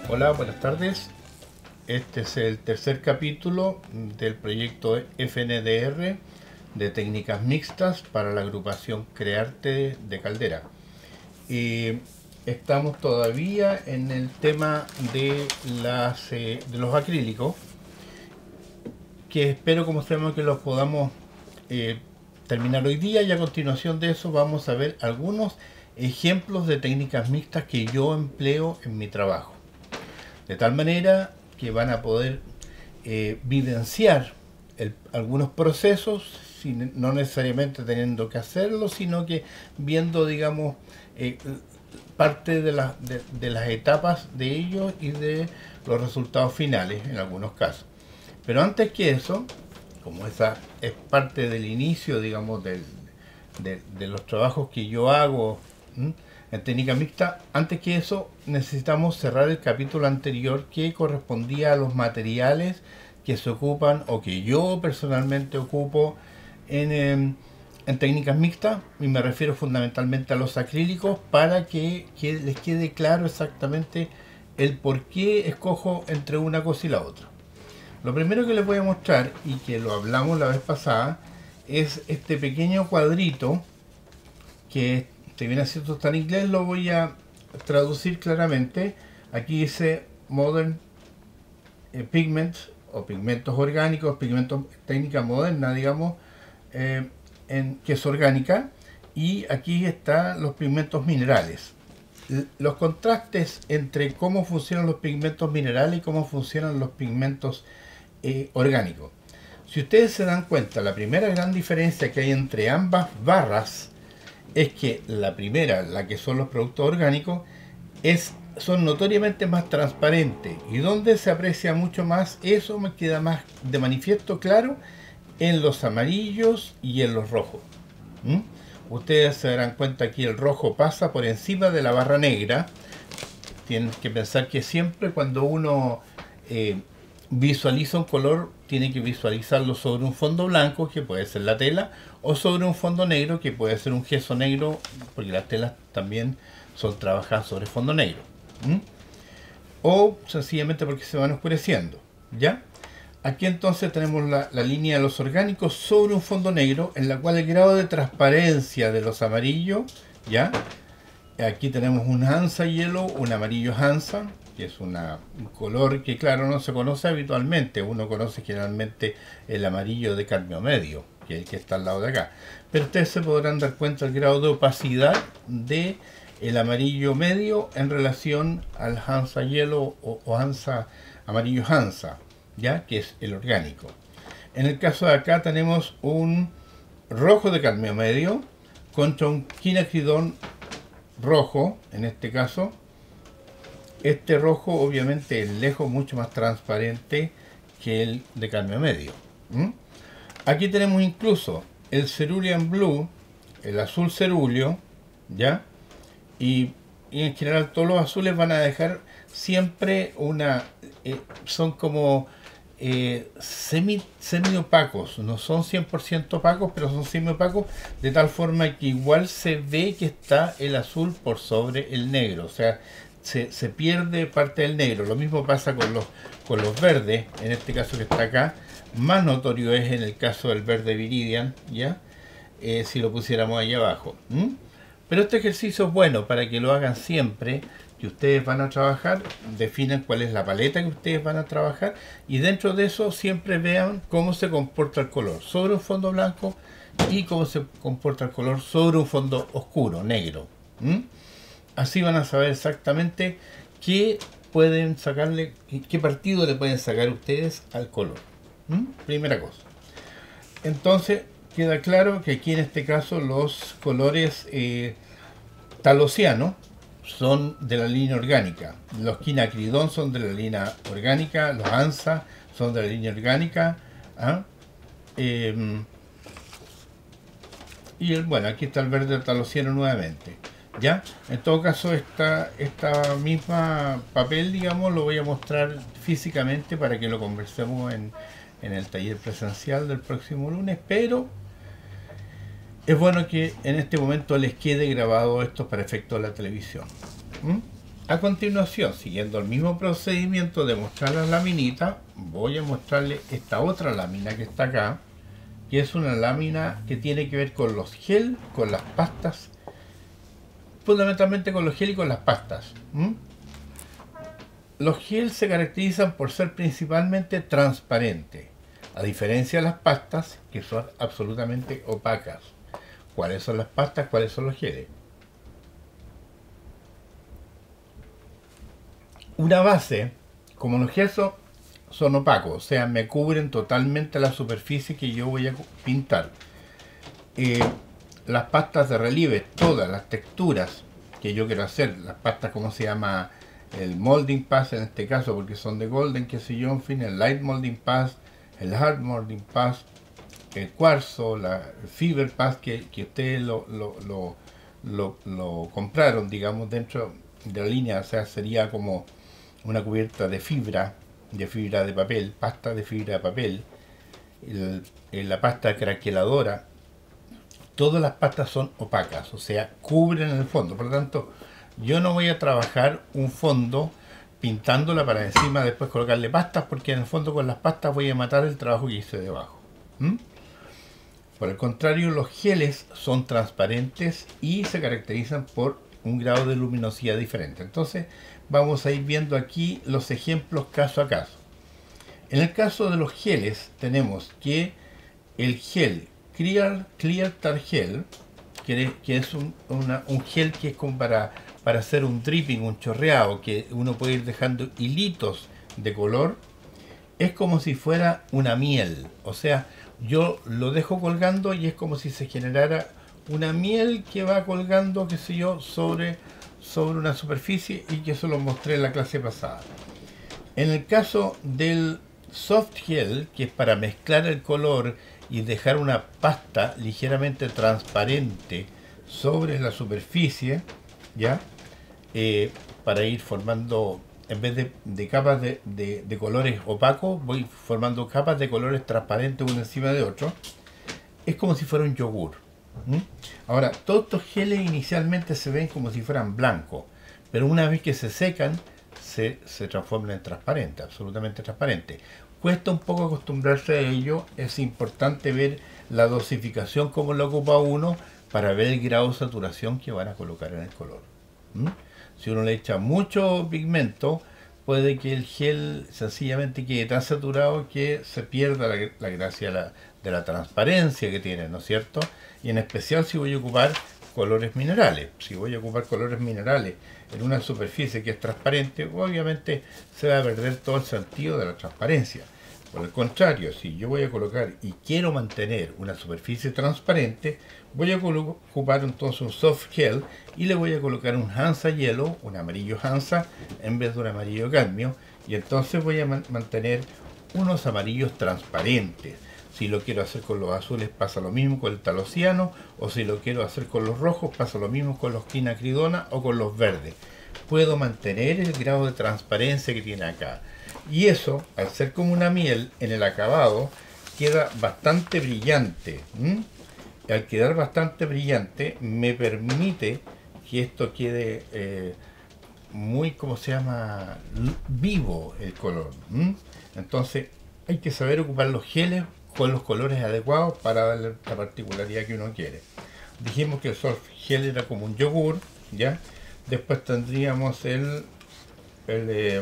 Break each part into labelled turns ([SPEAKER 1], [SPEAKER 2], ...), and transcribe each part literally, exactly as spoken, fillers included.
[SPEAKER 1] Hola, buenas tardes. Este es el tercer capítulo del proyecto F N D R de técnicas mixtas para la agrupación Crearte de Caldera. Y estamos todavía en el tema de, las, eh, de los acrílicos, que espero como se llama que los podamos eh, terminar hoy día, y a continuación de eso vamos a ver algunos ejemplos de técnicas mixtas que yo empleo en mi trabajo. De tal manera que van a poder eh, vivenciar el, algunos procesos, sin, no necesariamente teniendo que hacerlo, sino que viendo, digamos, eh, parte de, la, de, de las etapas de ellos y de los resultados finales en algunos casos. Pero antes que eso, como esa es parte del inicio, digamos, del, de, de los trabajos que yo hago, ¿m? en técnica mixta, antes que eso necesitamos cerrar el capítulo anterior que correspondía a los materiales que se ocupan o que yo personalmente ocupo en, en, en técnicas mixtas, y me refiero fundamentalmente a los acrílicos, para que, que les quede claro exactamente el por qué escojo entre una cosa y la otra. Lo primero que les voy a mostrar, y que lo hablamos la vez pasada, es este pequeño cuadrito que, si bien es cierto está en inglés, lo voy a traducir claramente. Aquí dice Modern eh, Pigments, o pigmentos orgánicos, pigmentos técnica moderna, digamos, eh, en, que es orgánica, y aquí están los pigmentos minerales. Los contrastes entre cómo funcionan los pigmentos minerales y cómo funcionan los pigmentos eh, orgánicos. Si ustedes se dan cuenta, la primera gran diferencia que hay entre ambas barras es que la primera, la que son los productos orgánicos, es, son notoriamente más transparentes, y donde se aprecia mucho más, eso me queda más de manifiesto claro en los amarillos y en los rojos. ¿Mm? Ustedes se darán cuenta que el rojo pasa por encima de la barra negra. Tienen que pensar que siempre cuando uno eh, visualiza un color, tiene que visualizarlo sobre un fondo blanco, que puede ser la tela, o sobre un fondo negro, que puede ser un gesso negro, porque las telas también son trabajadas sobre fondo negro. ¿Mm? O sencillamente porque se van oscureciendo, ¿ya? Aquí entonces tenemos la, la línea de los orgánicos sobre un fondo negro, en la cual el grado de transparencia de los amarillos, ¿ya? Aquí tenemos un Hansa Yellow, un amarillo Hansa, que es una, un color que, claro, no se conoce habitualmente. Uno conoce generalmente el amarillo de cadmio medio, que es el que está al lado de acá. Pero ustedes se podrán dar cuenta del grado de opacidad de el amarillo medio en relación al Hansa Yellow o, o Hansa, amarillo Hansa, ¿ya? Que es el orgánico. En el caso de acá tenemos un rojo de cadmio medio contra un quinacridón rojo, en este caso. Este rojo obviamente es lejos mucho más transparente que el de cadmio medio. ¿Mm? Aquí tenemos incluso el cerulean blue, el azul cerúleo, ¿ya? Y, y en general todos los azules van a dejar siempre una... Eh, son como eh, semi, semi opacos, no son cien por ciento opacos, pero son semi opacos, de tal forma que igual se ve que está el azul por sobre el negro, o sea, se, se pierde parte del negro. Lo mismo pasa con los, con los verdes, en este caso que está acá. Más notorio es en el caso del verde viridian, ¿ya? Eh, si lo pusiéramos ahí abajo. ¿Mm? Pero este ejercicio es bueno para que lo hagan siempre que ustedes van a trabajar, definan cuál es la paleta que ustedes van a trabajar, y dentro de eso siempre vean cómo se comporta el color sobre un fondo blanco y cómo se comporta el color sobre un fondo oscuro, negro. ¿Mm? Así van a saber exactamente qué pueden sacarle, qué partido le pueden sacar ustedes al color. ¿Mm? Primera cosa. Entonces queda claro que aquí en este caso los colores eh, talosianos son de la línea orgánica, los quinacridón son de la línea orgánica, los Hansa son de la línea orgánica, ¿ah? eh, y el, bueno, aquí está el verde talosiano nuevamente, ¿ya? En todo caso, esta, esta misma papel, digamos, lo voy a mostrar físicamente para que lo conversemos en, en el taller presencial del próximo lunes, pero es bueno que en este momento les quede grabado esto para efecto de la televisión. ¿Mm? A continuación, siguiendo el mismo procedimiento de mostrar la laminita, voy a mostrarle esta otra lámina que está acá, que es una lámina que tiene que ver con los gel, con las pastas, fundamentalmente con los gel y con las pastas. ¿Mm? Los gel se caracterizan por ser principalmente transparentes, a diferencia de las pastas, que son absolutamente opacas. ¿Cuáles son las pastas? ¿Cuáles son los geles? Una base, como los geles son, son opacos, o sea, me cubren totalmente la superficie que yo voy a pintar. Eh, las pastas de relieve, todas las texturas que yo quiero hacer, las pastas, ¿cómo se llama? El molding pass en este caso, porque son de golden, qué sé yo, en fin, el light molding pass, el hard molding pass, el cuarzo, la fiber pass, que, que ustedes lo, lo, lo, lo, lo compraron, digamos, dentro de la línea, o sea, sería como una cubierta de fibra, de fibra de papel, pasta de fibra de papel, el, el, la pasta craqueladora. Todas las pastas son opacas, o sea, cubren el fondo. Por lo tanto, yo no voy a trabajar un fondo pintándola para encima después colocarle pastas, porque en el fondo con las pastas voy a matar el trabajo que hice debajo. ¿Mm? Por el contrario, los geles son transparentes y se caracterizan por un grado de luminosidad diferente. Entonces, vamos a ir viendo aquí los ejemplos caso a caso. En el caso de los geles, tenemos que el gel Clear, Clear Tar Gel, que, que es un, una, un gel que es como para, para hacer un dripping, un chorreado, que uno puede ir dejando hilitos de color, es como si fuera una miel. O sea, yo lo dejo colgando y es como si se generara una miel que va colgando, qué sé yo, sobre, sobre una superficie, y que eso lo mostré en la clase pasada. En el caso del soft gel, que es para mezclar el color y dejar una pasta ligeramente transparente sobre la superficie, ¿ya? Eh, para ir formando, en vez de, de capas de, de, de colores opacos, voy formando capas de colores transparentes uno encima de otro. Es como si fuera un yogur. ¿Mm? Ahora, todos estos geles inicialmente se ven como si fueran blancos, pero una vez que se secan, se, se transforman en transparentes, absolutamente transparentes. Cuesta un poco acostumbrarse a ello, es importante ver la dosificación, como lo ocupa uno, para ver el grado de saturación que van a colocar en el color. ¿Mm? Si uno le echa mucho pigmento, puede que el gel sencillamente quede tan saturado que se pierda la, la gracia de la, de la transparencia que tiene, ¿no es cierto? Y en especial si voy a ocupar colores minerales. Si voy a ocupar colores minerales en una superficie que es transparente, obviamente se va a perder todo el sentido de la transparencia. Por el contrario, si yo voy a colocar y quiero mantener una superficie transparente, voy a ocupar entonces un soft gel y le voy a colocar un Hansa Yellow, un amarillo Hansa, en vez de un amarillo cadmio, y entonces voy a man mantener unos amarillos transparentes. Si lo quiero hacer con los azules, pasa lo mismo con el talociano, o si lo quiero hacer con los rojos, pasa lo mismo con los quinacridona o con los verdes. Puedo mantener el grado de transparencia que tiene acá. Y eso, al ser como una miel, en el acabado queda bastante brillante. ¿Mm? Al quedar bastante brillante, me permite que esto quede eh, muy, ¿cómo se llama?, vivo el color. ¿Mm? Entonces, hay que saber ocupar los geles con los colores adecuados para darle la particularidad que uno quiere. Dijimos que el soft gel era como un yogur, ¿ya? Después tendríamos el, el eh,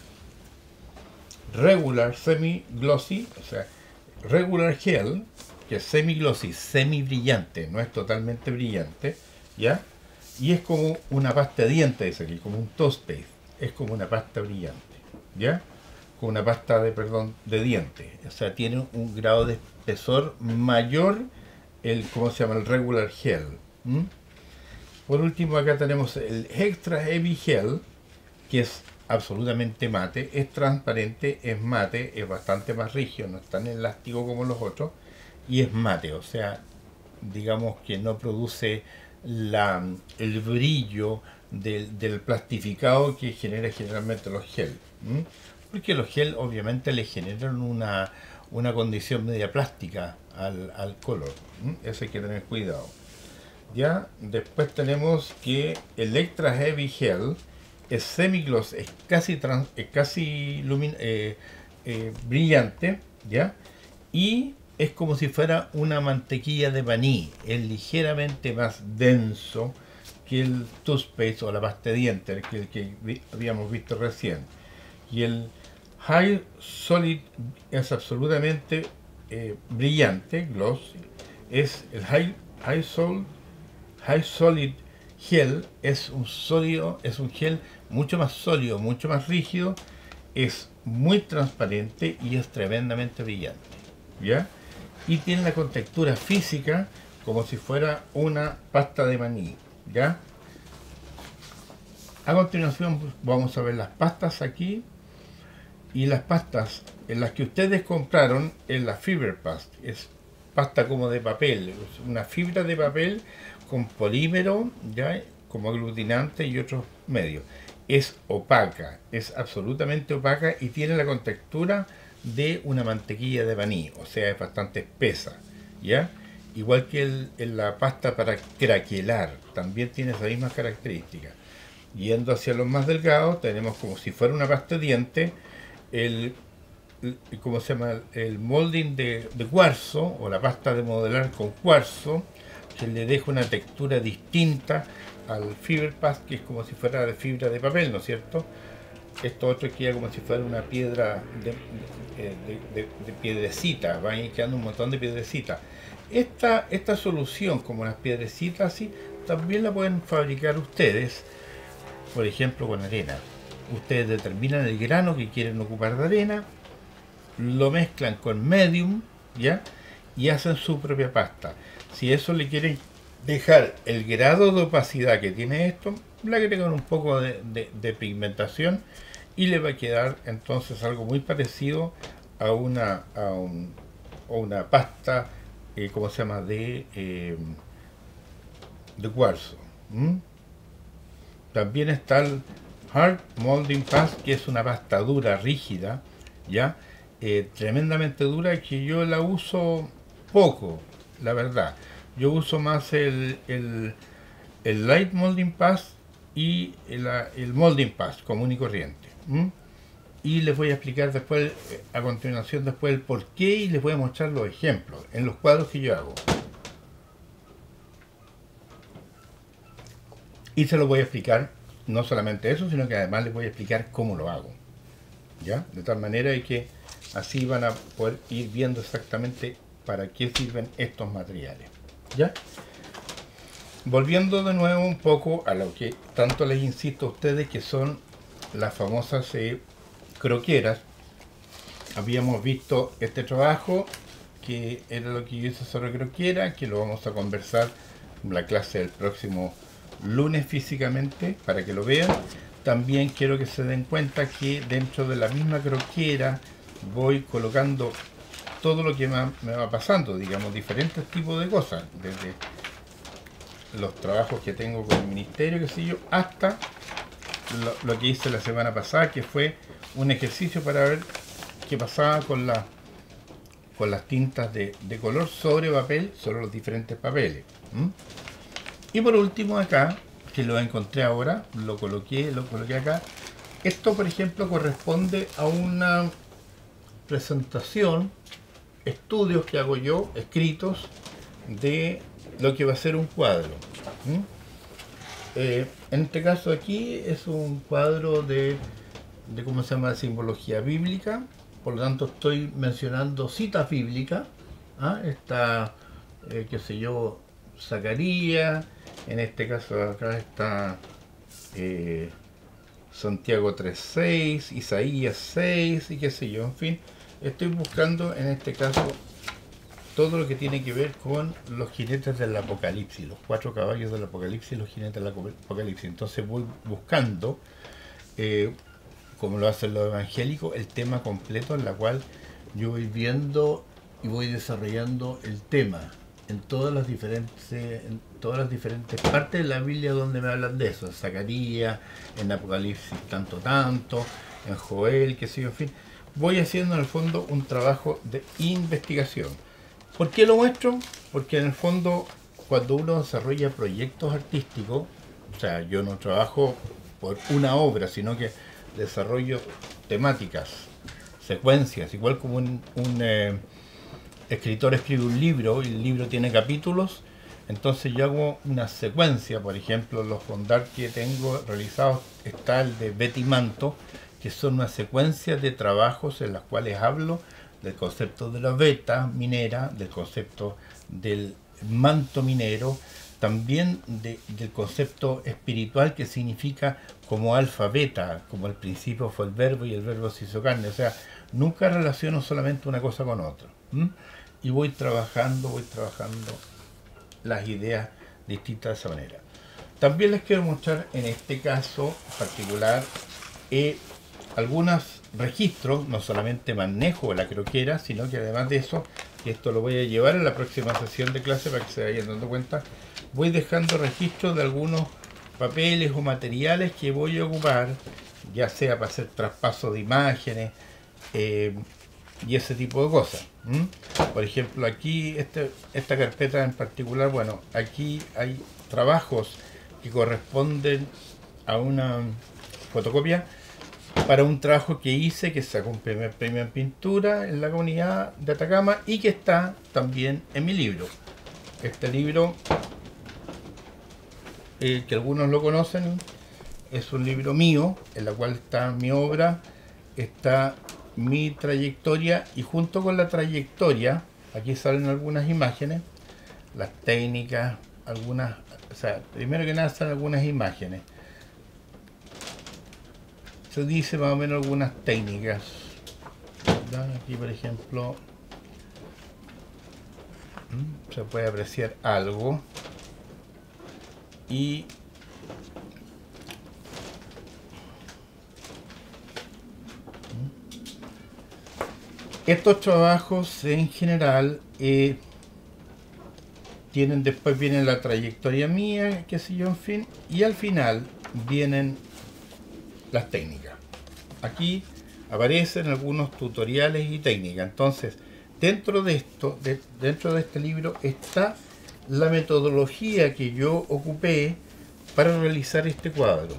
[SPEAKER 1] regular semi glossy, o sea, regular gel, que es semi glossy, semi brillante, no es totalmente brillante, ¿ya? Y es como una pasta de dientes, dice aquí, como un toothpaste, es como una pasta brillante, ¿ya? Con una pasta de, perdón, de dientes, o sea, tiene un grado de espesor mayor, el, ¿cómo se llama?, el regular gel. ¿Mm? Por último, acá tenemos el extra heavy gel, que es absolutamente mate, es transparente, es mate, es bastante más rígido, no es tan elástico como los otros, y es mate, o sea, digamos que no produce la, el brillo del, del plastificado que genera generalmente los gel. ¿Mm? Porque los gel obviamente le generan una, una condición media plástica al, al color. ¿Mm? Eso hay que tener cuidado. Ya, después tenemos que el extra heavy gel es semigloss, es casi, trans, es casi lumin, eh, eh, brillante, ¿ya? Y es como si fuera una mantequilla de maní, es ligeramente más denso que el toothpaste o la pasta de dientes, que el que vi, habíamos visto recién. Y el High Solid es absolutamente eh, brillante, gloss. Es el High, High, Sol, High Solid Gel, es un sólido, es un gel mucho más sólido, mucho más rígido, es muy transparente y es tremendamente brillante, ¿ya? Y tiene la contextura física como si fuera una pasta de maní, ¿ya? A continuación vamos a ver las pastas aquí, y las pastas en las que ustedes compraron en la Fiber Past, es pasta como de papel, una fibra de papel con polímero, ya, como aglutinante y otros medios. Es opaca, es absolutamente opaca y tiene la contextura de una mantequilla de maní, o sea, es bastante espesa, ¿ya? Igual que el, en la pasta para craquelar, también tiene esas mismas características. Yendo hacia los más delgados, tenemos como si fuera una pasta de dientes, el, el, ¿cómo se llama? El molding de, de cuarzo, o la pasta de modelar con cuarzo, que le deja una textura distinta al Fiber Past, que es como si fuera de fibra de papel, ¿no es cierto? Esto otro queda como si fuera una piedra de, de, de, de, de piedrecita, va quedando un montón de piedrecitas. Esta, esta solución, como las piedrecitas así, también la pueden fabricar ustedes, por ejemplo con arena. Ustedes determinan el grano que quieren ocupar de arena, lo mezclan con medium, ¿ya? Y hacen su propia pasta. Si eso le quieren dejar el grado de opacidad que tiene esto, le agregan un poco de, de, de pigmentación y le va a quedar entonces algo muy parecido a una, a un, a una pasta, eh, ¿cómo se llama? De, eh, de cuarzo. ¿Mm? También está el Hard Molding Past, que es una pasta dura, rígida, ya, eh, tremendamente dura, que yo la uso poco, la verdad. Yo uso más el, el, el Light Molding Past y el, el Molding Past común y corriente. ¿Mm? Y les voy a explicar después, a continuación, después el por qué, y les voy a mostrar los ejemplos en los cuadros que yo hago. Y se los voy a explicar, no solamente eso, sino que además les voy a explicar cómo lo hago, ¿ya? De tal manera que así van a poder ir viendo exactamente para qué sirven estos materiales, ¿ya? Volviendo de nuevo un poco a lo que tanto les insisto a ustedes, que son las famosas eh, croqueras. Habíamos visto este trabajo, que era lo que yo hice sobre croquera, que lo vamos a conversar en la clase del próximo lunes físicamente, para que lo vean. También quiero que se den cuenta que dentro de la misma croquera voy colocando todo lo que me va pasando, digamos, diferentes tipos de cosas, desde los trabajos que tengo con el ministerio, qué sé yo, hasta lo, lo que hice la semana pasada, que fue un ejercicio para ver qué pasaba con, la, con las tintas de, de color sobre papel, sobre los diferentes papeles. ¿Mm? Y por último acá, que lo encontré ahora, lo coloqué, lo coloqué acá. Esto, por ejemplo, corresponde a una presentación, estudios que hago yo, escritos, de lo que va a ser un cuadro. ¿Mm? Eh, en este caso aquí es un cuadro de, de ¿cómo se llama?, simbología bíblica. Por lo tanto estoy mencionando citas bíblicas. ¿Ah? Está, eh, qué sé yo, Zacarías. En este caso acá está eh, Santiago tres seis, Isaías seis y qué sé yo, en fin. Estoy buscando en este caso todo lo que tiene que ver con los jinetes del Apocalipsis, los cuatro caballos del Apocalipsis y los jinetes del Apocalipsis. Entonces voy buscando, eh, como lo hacen los evangélicos, el tema completo, en la cual yo voy viendo y voy desarrollando el tema en todas las diferentes en todas las diferentes partes de la Biblia donde me hablan de eso, en Zacarías, en Apocalipsis tanto tanto, en Joel, qué sé yo, en fin. Voy haciendo en el fondo un trabajo de investigación. ¿Por qué lo muestro? Porque en el fondo, cuando uno desarrolla proyectos artísticos, o sea, yo no trabajo por una obra, sino que desarrollo temáticas, secuencias, igual como un, un eh, escritor escribe un libro y el libro tiene capítulos. Entonces yo hago una secuencia. Por ejemplo, los fondart que tengo realizados está el de Betty Manto, que son una secuencia de trabajos en las cuales hablo del concepto de la veta minera, del concepto del manto minero, también de, del concepto espiritual que significa como alfa beta, como el principio fue el verbo y el verbo se hizo carne. O sea, nunca relaciono solamente una cosa con otra. ¿Mm? Y voy trabajando, voy trabajando las ideas distintas de esa manera. También les quiero mostrar en este caso particular eh, algunos registros, no solamente manejo la croquera, sino que además de eso, y esto lo voy a llevar en la próxima sesión de clase para que se vayan dando cuenta, voy dejando registros de algunos papeles o materiales que voy a ocupar, ya sea para hacer traspaso de imágenes eh, y ese tipo de cosas. ¿Mm? Por ejemplo, aquí este, esta carpeta en particular, bueno, aquí hay trabajos que corresponden a una fotocopia para un trabajo que hice, que sacó un primer premio en pintura en la comunidad de Atacama y que está también en mi libro. Este libro, eh, que algunos lo conocen, es un libro mío, en la cual está mi obra, está mi trayectoria, y junto con la trayectoria, aquí salen algunas imágenes, las técnicas, algunas, o sea, primero que nada salen algunas imágenes. Se dice más o menos algunas técnicas. ¿Verdad? Aquí, por ejemplo, se puede apreciar algo. Y estos trabajos en general eh, tienen, después viene la trayectoria mía, qué sé yo, en fin, y al final vienen las técnicas. Aquí aparecen algunos tutoriales y técnicas. Entonces, dentro de esto, de, dentro de este libro está la metodología que yo ocupé para realizar este cuadro.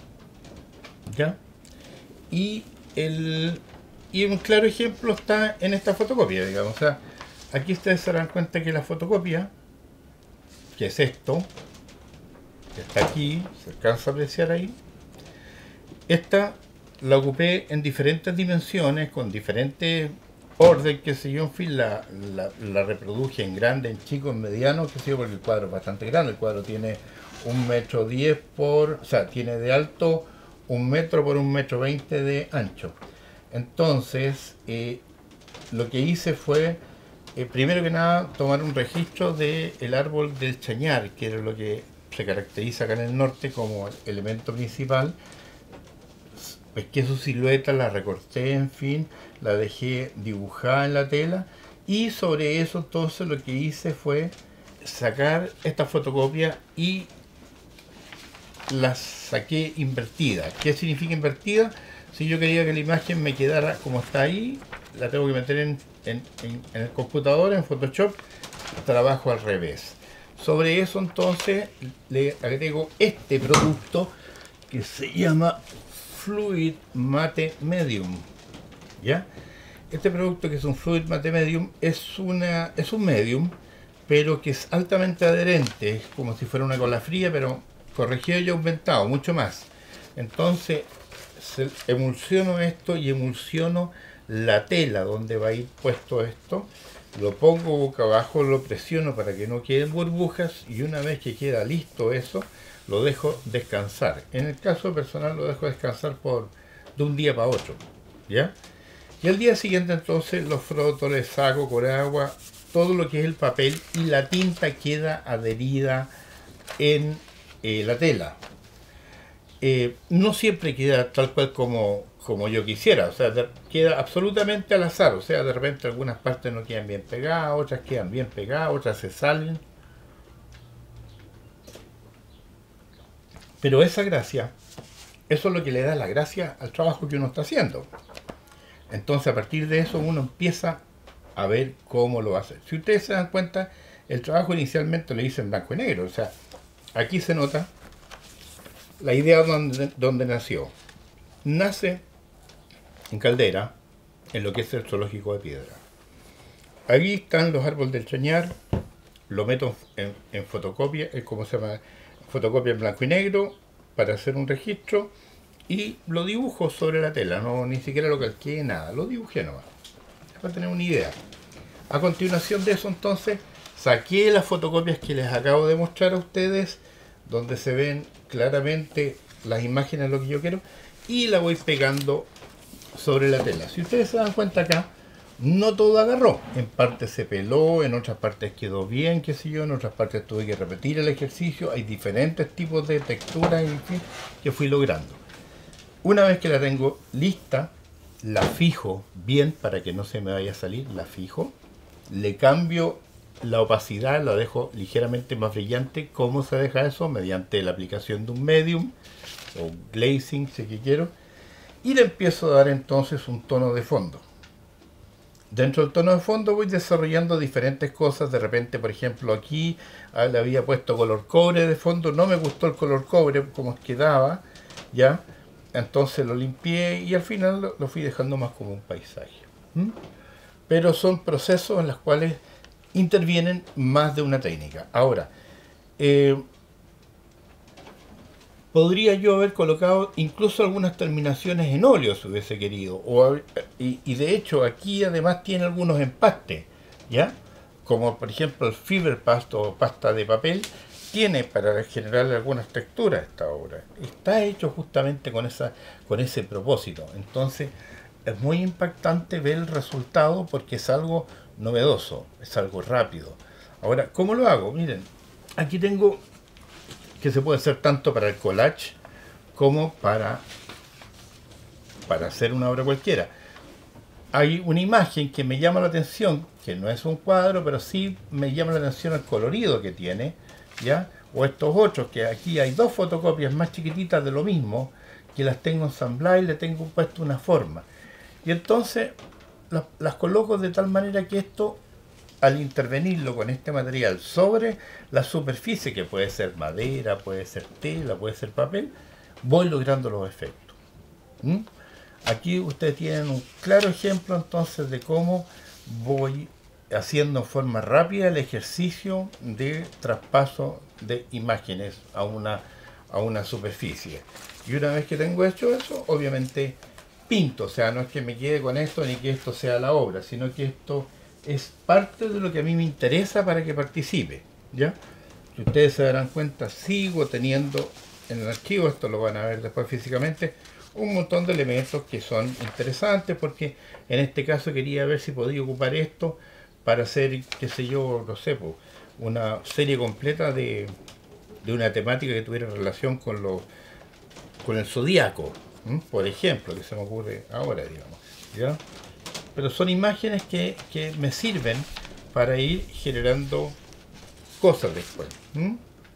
[SPEAKER 1] ¿Ya? Y el y un claro ejemplo está en esta fotocopia, digamos. O sea, aquí ustedes se dan cuenta que la fotocopia, que es esto, que está aquí, se alcanza a apreciar ahí. Esta la ocupé en diferentes dimensiones, con diferentes orden, que sé yo, en fin, la, la, la reproduje en grande, en chico, en mediano, que sé yo, porque el cuadro es bastante grande. El cuadro tiene un metro diez por, o sea, tiene de alto un metro por un metro veinte de ancho. Entonces, eh, lo que hice fue, eh, primero que nada, tomar un registro del árbol del chañar, que era lo que se caracteriza acá en el norte como elemento principal. Pesqué su silueta, la recorté, en fin, la dejé dibujada en la tela, y sobre eso entonces lo que hice fue sacar esta fotocopia y la saqué invertida. ¿Qué significa invertida? Si yo quería que la imagen me quedara como está ahí, la tengo que meter en, en, en, en el computador, en Photoshop, trabajo al revés. Sobre eso entonces le agrego este producto que se llama Fluid Matte Medium. ¿Ya? Este producto, que es un Fluid Matte Medium, es, una, es un medium, pero que es altamente adherente, es como si fuera una cola fría, pero corregido y aumentado, mucho más. Entonces emulsiono esto y emulsiono la tela donde va a ir puesto esto, lo pongo boca abajo, lo presiono para que no queden burbujas, y una vez que queda listo eso, lo dejo descansar. En el caso personal lo dejo descansar por de un día para otro, ¿ya? Y al día siguiente entonces lo froto, le saco con agua todo lo que es el papel, y la tinta queda adherida en eh, la tela. Eh, no siempre queda tal cual como, como yo quisiera, o sea, de, queda absolutamente al azar. O sea, de repente algunas partes no quedan bien pegadas, otras quedan bien pegadas, otras se salen. Pero esa gracia, eso es lo que le da la gracia al trabajo que uno está haciendo. Entonces, a partir de eso, uno empieza a ver cómo lo va a hacer. Si ustedes se dan cuenta, el trabajo inicialmente lo hice en blanco y negro. O sea, aquí se nota la idea donde, donde nació. Nace en Caldera, en lo que es el zoológico de Piedra. Ahí están los árboles del chañar, lo meto en, en fotocopia, es como se llama, fotocopia en blanco y negro, para hacer un registro, y lo dibujo sobre la tela, no ni siquiera lo calqué, nada, lo dibujé nomás, para tener una idea. A continuación de eso, entonces, saqué las fotocopias que les acabo de mostrar a ustedes, donde se ven claramente las imágenes de lo que yo quiero, y la voy pegando sobre la tela. Si ustedes se dan cuenta acá, no todo agarró. En partes se peló, en otras partes quedó bien, qué sé yo, en otras partes tuve que repetir el ejercicio. Hay diferentes tipos de texturas, en fin, que fui logrando. Una vez que la tengo lista, la fijo bien para que no se me vaya a salir, la fijo. Le cambio la opacidad, la dejo ligeramente más brillante. ¿Cómo se deja eso? Mediante la aplicación de un medium o glazing, si que quiero. Y le empiezo a dar entonces un tono de fondo. Dentro del tono de fondo voy desarrollando diferentes cosas. De repente, por ejemplo, aquí ah, le había puesto color cobre de fondo. No me gustó el color cobre como quedaba, ¿ya? Entonces lo limpié y al final lo, lo fui dejando más como un paisaje. ¿Mm? Pero son procesos en los cuales intervienen más de una técnica. Ahora, eh, podría yo haber colocado incluso algunas terminaciones en óleo si hubiese querido. O, y, y de hecho aquí además tiene algunos empastes, ¿ya? Como por ejemplo el fiber paste o pasta de papel, tiene para generar algunas texturas esta obra. Está hecho justamente con, esa, con ese propósito. Entonces es muy impactante ver el resultado porque es algo novedoso, es algo rápido. Ahora, ¿cómo lo hago? Miren, aquí tengo que se puede hacer tanto para el collage como para, para hacer una obra cualquiera. Hay una imagen que me llama la atención, que no es un cuadro, pero sí me llama la atención el colorido que tiene, ¿ya? O estos otros, que aquí hay dos fotocopias más chiquititas de lo mismo, que las tengo ensambladas y le tengo puesto una forma. Y entonces las, las coloco de tal manera que esto, al intervenirlo con este material sobre la superficie, que puede ser madera, puede ser tela, puede ser papel, voy logrando los efectos. ¿Mm? Aquí ustedes tienen un claro ejemplo entonces de cómo voy haciendo en forma rápida el ejercicio de traspaso de imágenes a una, a una superficie. Y una vez que tengo hecho eso, obviamente pinto, o sea, no es que me quede con esto ni que esto sea la obra, sino que esto es parte de lo que a mí me interesa para que participe, ¿ya? Si ustedes se darán cuenta, sigo teniendo en el archivo, esto lo van a ver después físicamente, un montón de elementos que son interesantes, porque en este caso quería ver si podía ocupar esto para hacer, qué sé yo, no sé, pues, una serie completa de, de una temática que tuviera relación con, lo, con el zodíaco, ¿m? Por ejemplo, que se me ocurre ahora, digamos, ¿ya? Pero son imágenes que, que me sirven para ir generando cosas después. ¿Mm?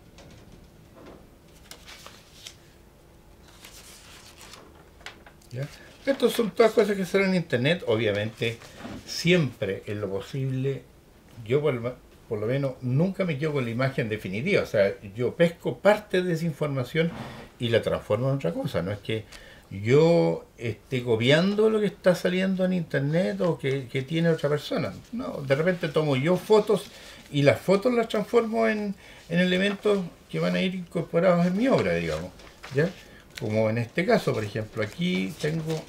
[SPEAKER 1] ¿Ya? Estas son todas cosas que salen en internet. Obviamente, siempre en lo posible, yo por lo, por lo menos nunca me quedo con la imagen definitiva. O sea, yo pesco parte de esa información y la transformo en otra cosa. No es que yo esté copiando lo que está saliendo en internet o que, que tiene otra persona. No, de repente tomo yo fotos y las fotos las transformo en, en elementos que van a ir incorporados en mi obra, digamos, ¿ya? Como en este caso, por ejemplo, aquí tengo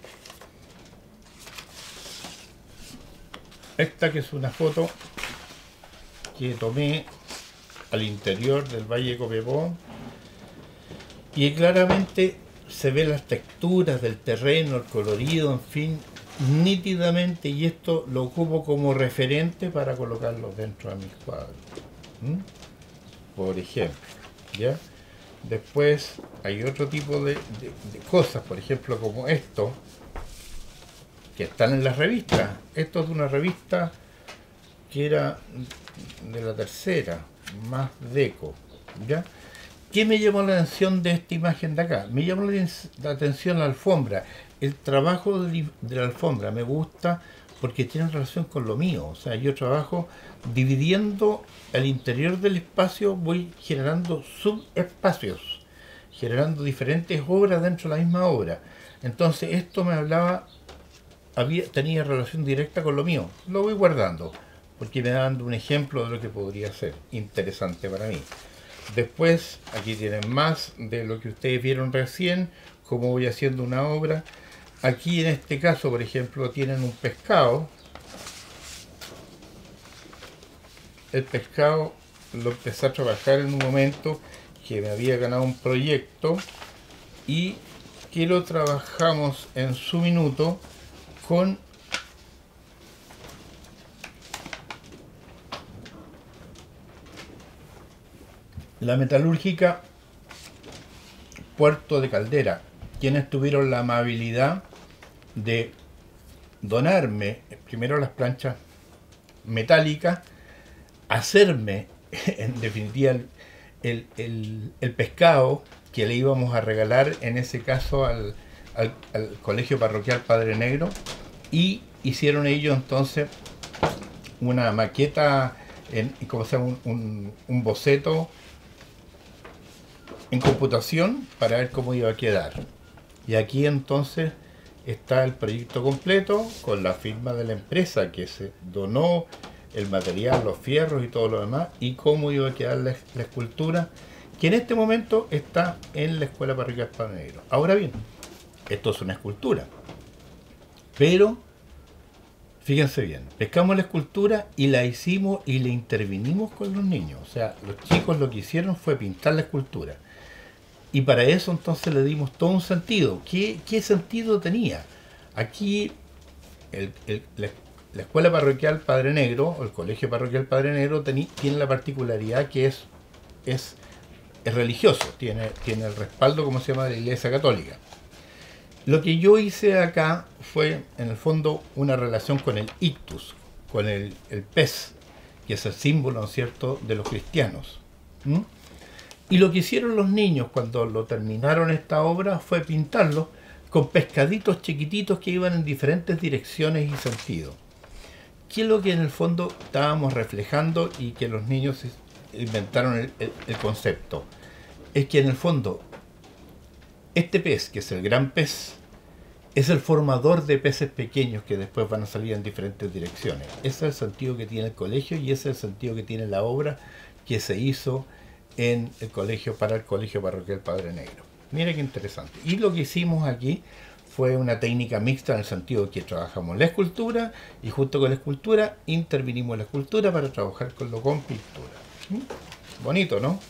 [SPEAKER 1] esta, que es una foto que tomé al interior del Valle de Copiapó y claramente se ven las texturas del terreno, el colorido, en fin, nítidamente, y esto lo ocupo como referente para colocarlo dentro de mis cuadros. ¿Mm? Por ejemplo, ¿ya? Después hay otro tipo de, de, de cosas, por ejemplo, como esto, que están en las revistas. Esto es de una revista que era de la tercera, Más Deco, ¿ya? ¿Qué me llamó la atención de esta imagen de acá? Me llamó la atención la alfombra. El trabajo de la alfombra me gusta porque tiene relación con lo mío. O sea, yo trabajo dividiendo el interior del espacio, voy generando subespacios. generando diferentes obras dentro de la misma obra. Entonces esto me hablaba, había, tenía relación directa con lo mío. Lo voy guardando, porque me dan un ejemplo de lo que podría ser interesante para mí. Después, aquí tienen más de lo que ustedes vieron recién, cómo voy haciendo una obra. Aquí en este caso, por ejemplo, tienen un pescado. El pescado lo empecé a trabajar en un momento que me había ganado un proyecto y que lo trabajamos en su minuto con la metalúrgica Puerto de Caldera, quienes tuvieron la amabilidad de donarme primero las planchas metálicas, hacerme en definitiva el, el, el, el pescado que le íbamos a regalar en ese caso al, al, al Colegio Parroquial Padre Negro, y hicieron ellos entonces una maqueta, en, como se llama, un, un, un boceto en computación para ver cómo iba a quedar. Y aquí entonces está el proyecto completo con la firma de la empresa que se donó el material, los fierros y todo lo demás, y cómo iba a quedar la, la escultura, que en este momento está en la Escuela Parroquial Padre Negro. Ahora bien, esto es una escultura, pero fíjense bien, pescamos la escultura y la hicimos y le intervinimos con los niños. O sea, los chicos lo que hicieron fue pintar la escultura. Y para eso entonces le dimos todo un sentido. ¿Qué, qué sentido tenía? Aquí el, el, la, la Escuela Parroquial Padre Negro, o el Colegio Parroquial Padre Negro, teni, tiene la particularidad que es, es, es religioso, tiene, tiene el respaldo, como se llama, de la Iglesia Católica. Lo que yo hice acá fue, en el fondo, una relación con el ictus, con el, el pez, que es el símbolo, ¿no es cierto?, de los cristianos. ¿Mm? Y lo que hicieron los niños cuando lo terminaron esta obra fue pintarlo con pescaditos chiquititos que iban en diferentes direcciones y sentidos. ¿Qué es lo que en el fondo estábamos reflejando y que los niños inventaron el, el, el concepto? Es que en el fondo este pez, que es el gran pez, es el formador de peces pequeños que después van a salir en diferentes direcciones. Ese es el sentido que tiene el colegio y ese es el sentido que tiene la obra que se hizo en el colegio para el Colegio Parroquial Padre Negro. Mira qué interesante. Y lo que hicimos aquí fue una técnica mixta en el sentido que trabajamos la escultura y junto con la escultura intervinimos la escultura para trabajar con lo con pintura. ¿Mm? Bonito, ¿no?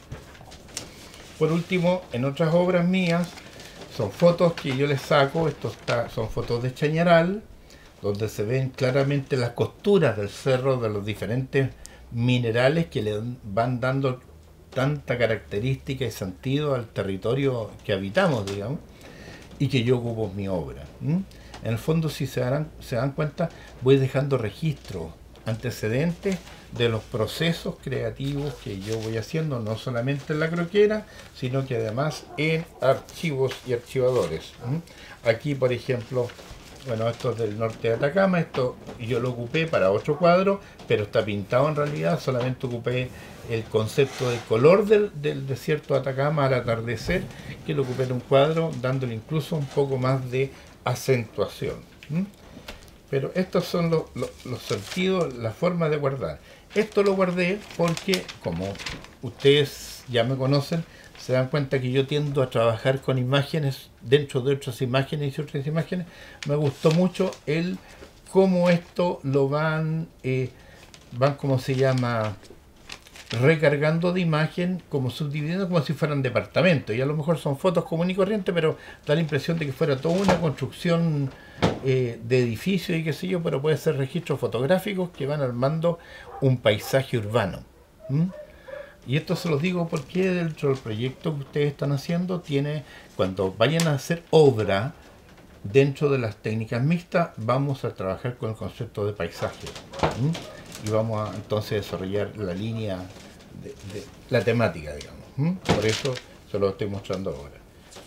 [SPEAKER 1] Por último, en otras obras mías son fotos que yo les saco. Estos está, son fotos de Chañaral, donde se ven claramente las costuras del cerro, de los diferentes minerales que le van dando tanta característica y sentido al territorio que habitamos, digamos, y que yo ocupo en mi obra. ¿Mm? En el fondo, si se dan, se dan cuenta, voy dejando registros, antecedentes de los procesos creativos que yo voy haciendo, no solamente en la croquera, sino que además en archivos y archivadores. ¿Mm? Aquí, por ejemplo, bueno, esto es del norte de Atacama, esto yo lo ocupé para otro cuadro, pero está pintado en realidad, solamente ocupé el concepto del color del, del desierto de Atacama al atardecer, que lo ocupé en un cuadro, dándole incluso un poco más de acentuación. ¿Mm? Pero estos son los, los, los sentidos, la forma de guardar. Esto lo guardé porque, como ustedes ya me conocen, se dan cuenta que yo tiendo a trabajar con imágenes dentro de otras imágenes y otras imágenes. Me gustó mucho el cómo esto lo van, eh, van como se llama, recargando de imagen, como subdividiendo, como si fueran departamentos. Y a lo mejor son fotos comunes y corrientes, pero da la impresión de que fuera toda una construcción eh, de edificios y qué sé yo, pero puede ser registros fotográficos que van armando un paisaje urbano. ¿Mm? Y esto se los digo porque dentro del proyecto que ustedes están haciendo, tiene, cuando vayan a hacer obra dentro de las técnicas mixtas, vamos a trabajar con el concepto de paisaje. ¿Mm? Y vamos a entonces desarrollar la línea de, de la temática, digamos. ¿Mm? Por eso se lo estoy mostrando ahora.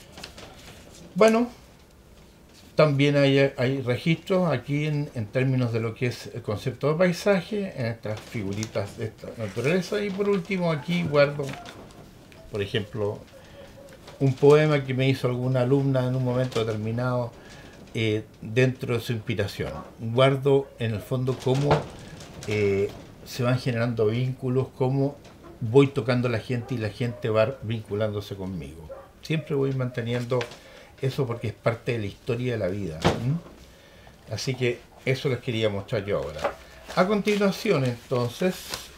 [SPEAKER 1] Bueno, también hay, hay registros aquí en, en términos de lo que es el concepto de paisaje, en estas figuritas de esta naturaleza. Y por último aquí guardo, por ejemplo, un poema que me hizo alguna alumna en un momento determinado eh, dentro de su inspiración. Guardo en el fondo cómo eh, se van generando vínculos, cómo voy tocando a la gente y la gente va vinculándose conmigo. Siempre voy manteniendo eso porque es parte de la historia de la vida. ¿Mm? Así que eso les quería mostrar yo ahora. A continuación, entonces,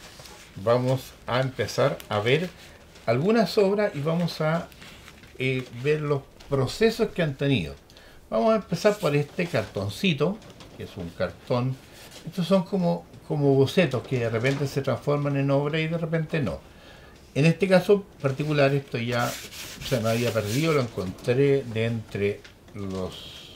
[SPEAKER 1] vamos a empezar a ver algunas obras y vamos a eh, ver los procesos que han tenido. Vamos a empezar por este cartoncito, que es un cartón. Estos son como, como bocetos que de repente se transforman en obra y de repente no. En este caso particular, esto ya se me había perdido, lo encontré de entre los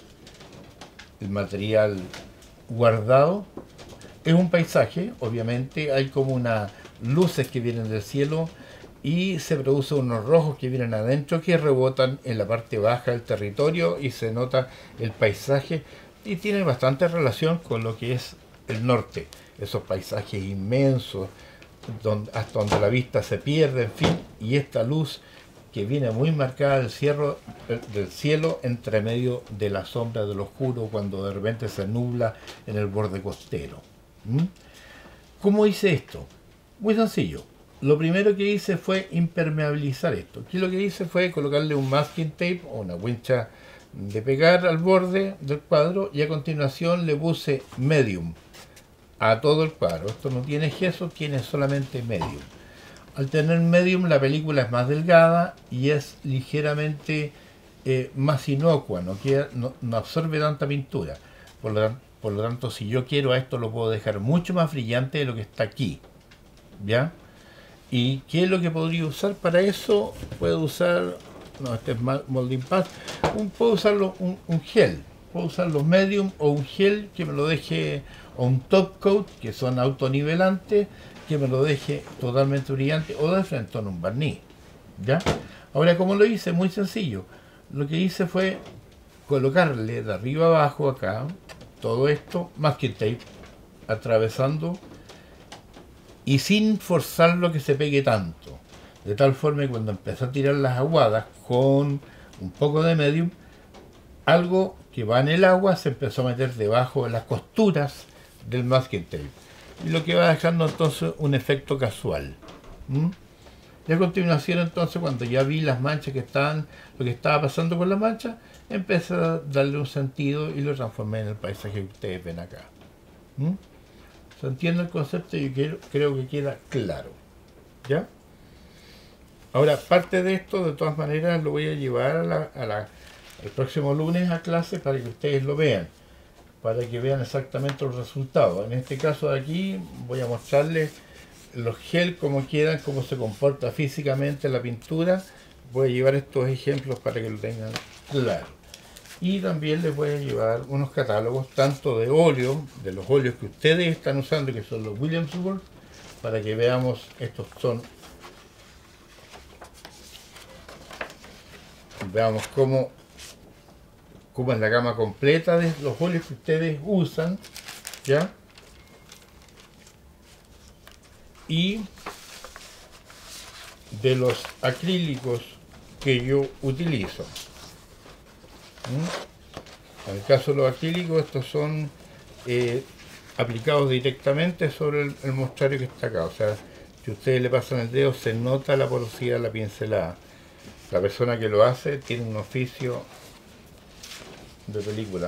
[SPEAKER 1] el material guardado. Es un paisaje, obviamente, hay como unas luces que vienen del cielo y se producen unos rojos que vienen adentro que rebotan en la parte baja del territorio y se nota el paisaje y tiene bastante relación con lo que es el norte, esos paisajes inmensos donde, hasta donde la vista se pierde, en fin, y esta luz que viene muy marcada del cielo, del cielo entre medio de la sombra del oscuro cuando de repente se nubla en el borde costero. ¿Mm? ¿Cómo hice esto? Muy sencillo. Lo primero que hice fue impermeabilizar esto. Aquí lo que hice fue colocarle un masking tape o una wincha de pegar al borde del cuadro y a continuación le puse medium a todo el cuadro. Esto no tiene gesso, tiene solamente medium. Al tener medium la película es más delgada y es ligeramente eh, más inocua, no, queda, no, no absorbe tanta pintura. Por lo, por lo tanto, si yo quiero a esto lo puedo dejar mucho más brillante de lo que está aquí. ¿Ya? ¿Y qué es lo que podría usar para eso? Puedo usar, no, este es Molding Pad, un, puedo usarlo un, un gel, puedo usar los medium o un gel que me lo deje, o un top coat, que son autonivelantes, que me lo deje totalmente brillante, o de frente en un barniz. ¿Ya? Ahora, ¿cómo lo hice? Muy sencillo. Lo que hice fue colocarle de arriba abajo acá, todo esto, masking tape, atravesando y sin forzarlo que se pegue tanto. De tal forma que cuando empecé a tirar las aguadas con un poco de medium, algo que va en el agua se empezó a meter debajo de las costuras del masking tape. Y lo que va dejando entonces un efecto casual. ¿Mm? Y a continuación entonces, cuando ya vi las manchas que estaban, lo que estaba pasando con las manchas, empecé a darle un sentido y lo transformé en el paisaje que ustedes ven acá. ¿Mm? ¿Se entiende el concepto? Yo quiero, creo que queda claro. ¿Ya? Ahora, parte de esto, de todas maneras, lo voy a llevar a la, a la, el próximo lunes a clase para que ustedes lo vean. Para que vean exactamente los resultados. En este caso de aquí, voy a mostrarles los gel como quieran, cómo se comporta físicamente la pintura. Voy a llevar estos ejemplos para que lo tengan claro. Y también les voy a llevar unos catálogos, tanto de óleo, de los óleos que ustedes están usando, que son los Williamsburg, para que veamos, estos son, veamos cómo, cómo es la gama completa de los óleos que ustedes usan, ¿ya? Y de los acrílicos que yo utilizo. ¿Mm? En el caso de los acrílicos, estos son eh, aplicados directamente sobre el, el mostrario que está acá. O sea, si ustedes le pasan el dedo, se nota la porosidad de la pincelada. La persona que lo hace tiene un oficio de película.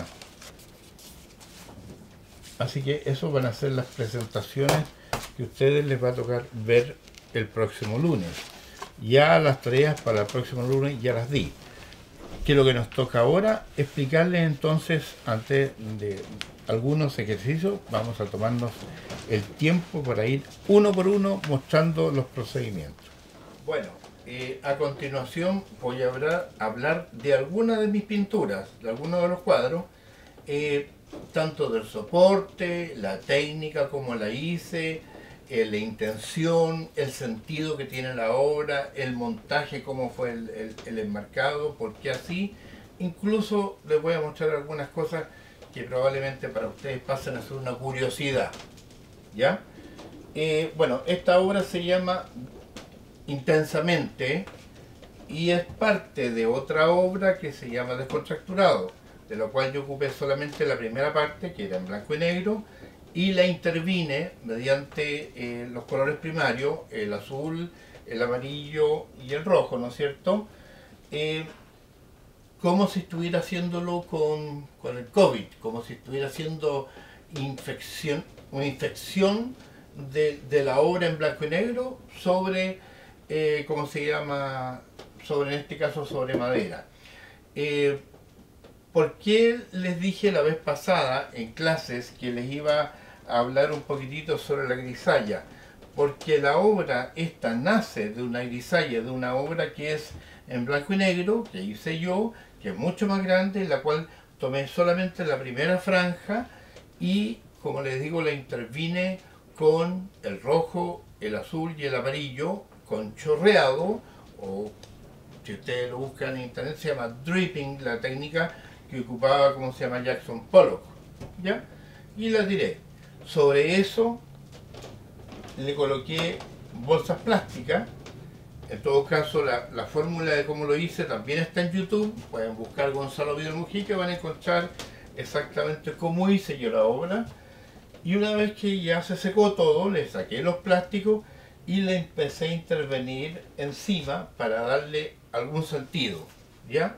[SPEAKER 1] Así que eso van a ser las presentaciones que a ustedes les va a tocar ver el próximo lunes. Ya las tareas para el próximo lunes ya las di. Que lo que nos toca ahora explicarles entonces, antes de algunos ejercicios, vamos a tomarnos el tiempo para ir uno por uno mostrando los procedimientos. Bueno, eh, a continuación voy a hablar, hablar de algunas de mis pinturas, de algunos de los cuadros, eh, tanto del soporte, la técnica, como la hice, eh, la intención, el sentido que tiene la obra, el montaje, cómo fue el, el, el enmarcado, por qué así. Incluso les voy a mostrar algunas cosas que probablemente para ustedes pasen a ser una curiosidad. ¿Ya? Eh, bueno, esta obra se llama Intensamente, y es parte de otra obra que se llama Descontracturado, de la cual yo ocupé solamente la primera parte, que era en blanco y negro, y la intervine mediante eh, los colores primarios, el azul, el amarillo y el rojo, ¿no es cierto? Eh, como si estuviera haciéndolo con, con el COVID, como si estuviera haciendo infección, una infección de, de la obra en blanco y negro sobre, eh, ¿cómo se llama? Sobre, en este caso, sobre madera. Eh, ¿Por qué les dije la vez pasada en clases que les iba a hablar un poquitito sobre la grisalla? Porque la obra esta nace de una grisalla, de una obra que es en blanco y negro, que hice yo, que es mucho más grande, en la cual tomé solamente la primera franja y, como les digo, la intervine con el rojo, el azul y el amarillo, con chorreado, o si ustedes lo buscan en internet se llama dripping, la técnica que ocupaba, como se llama, Jackson Pollock, ¿ya? Y la tiré. Sobre eso le coloqué bolsas plásticas. En todo caso, la, la fórmula de cómo lo hice también está en YouTube. Pueden buscar Gonzalo Vidal Mujica y van a encontrar exactamente cómo hice yo la obra. Y una vez que ya se secó todo, le saqué los plásticos y le empecé a intervenir encima para darle algún sentido, ¿ya?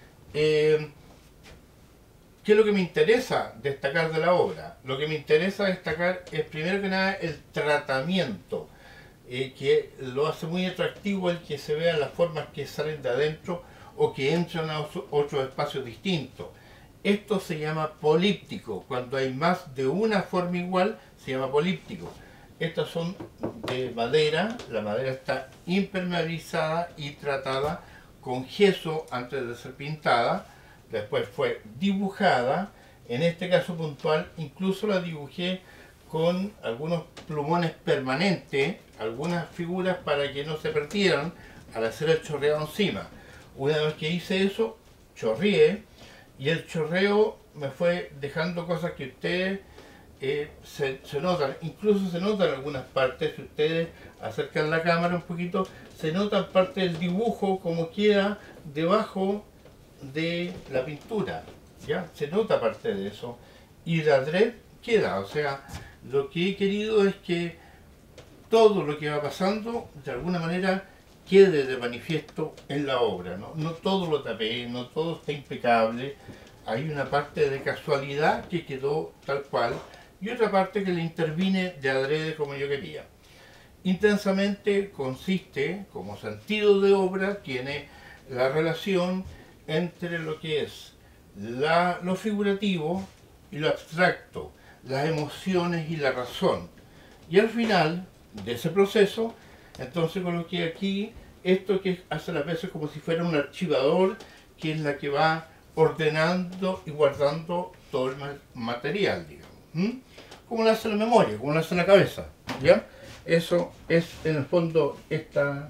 [SPEAKER 1] Eh, ¿Qué es lo que me interesa destacar de la obra? Lo que me interesa destacar es, primero que nada, el tratamiento, eh, que lo hace muy atractivo el que se vean las formas que salen de adentro o que entran a otros espacios distintos. Esto se llama políptico. Cuando hay más de una forma igual, se llama políptico. Estas son de madera, la madera está impermeabilizada y tratada con gesso antes de ser pintada. Después fue dibujada, en este caso puntual, incluso la dibujé con algunos plumones permanentes, algunas figuras para que no se perdieran al hacer el chorreado encima. Una vez que hice eso, chorreé, y el chorreo me fue dejando cosas que ustedes eh, se, se notan, incluso se notan en algunas partes, si ustedes acercan la cámara un poquito, se notan parte del dibujo como queda debajo de la pintura, ya se nota parte de eso, y la adrede queda. O sea, lo que he querido es que todo lo que va pasando de alguna manera quede de manifiesto en la obra, ¿no? No todo lo tapé, no todo está impecable, hay una parte de casualidad que quedó tal cual y otra parte que le intervine de adrede como yo quería. Intensamente consiste, como sentido de obra, tiene la relación entre lo que es la, lo figurativo y lo abstracto, las emociones y la razón. Y al final de ese proceso, entonces coloqué aquí esto que hace las veces como si fuera un archivador, que es la que va ordenando y guardando todo el material, digamos. ¿Mm? Como lo hace la memoria, como lo hace la cabeza, ¿ya? Eso es en el fondo esta,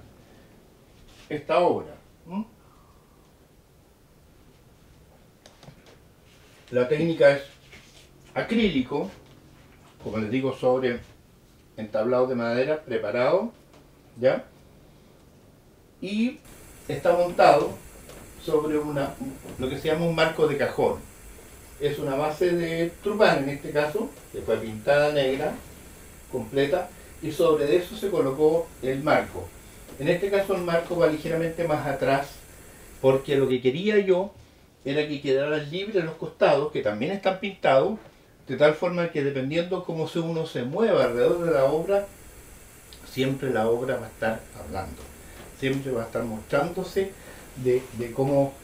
[SPEAKER 1] esta obra. ¿Mm? La técnica es acrílico, como les digo, sobre entablado de madera preparado, ¿ya? Y está montado sobre una, lo que se llama un marco de cajón. Es una base de turban, en este caso, que fue pintada negra, completa, y sobre eso se colocó el marco. En este caso el marco va ligeramente más atrás, porque lo que quería yo era que quedaran libres los costados, que también están pintados, de tal forma que dependiendo cómo uno se mueva alrededor de la obra, siempre la obra va a estar hablando, siempre va a estar mostrándose de, de cómo,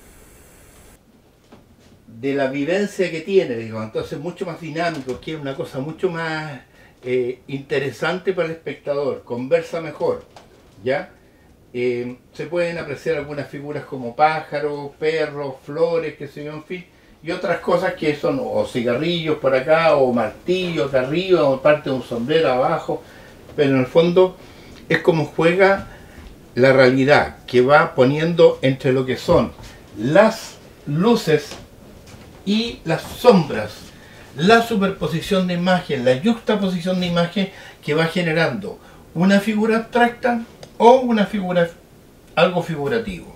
[SPEAKER 1] de la vivencia que tiene, digamos. Entonces mucho más dinámico, que es una cosa mucho más eh, interesante para el espectador, conversa mejor, ¿ya? Eh, se pueden apreciar algunas figuras como pájaros, perros, flores, que se yo, en fin, y otras cosas que son o cigarrillos por acá, o martillos de arriba, o parte de un sombrero abajo, pero en el fondo es como juega la realidad, que va poniendo entre lo que son las luces y las sombras, la superposición de imagen, la yuxtaposición de imagen que va generando una figura abstracta o una figura, algo figurativo.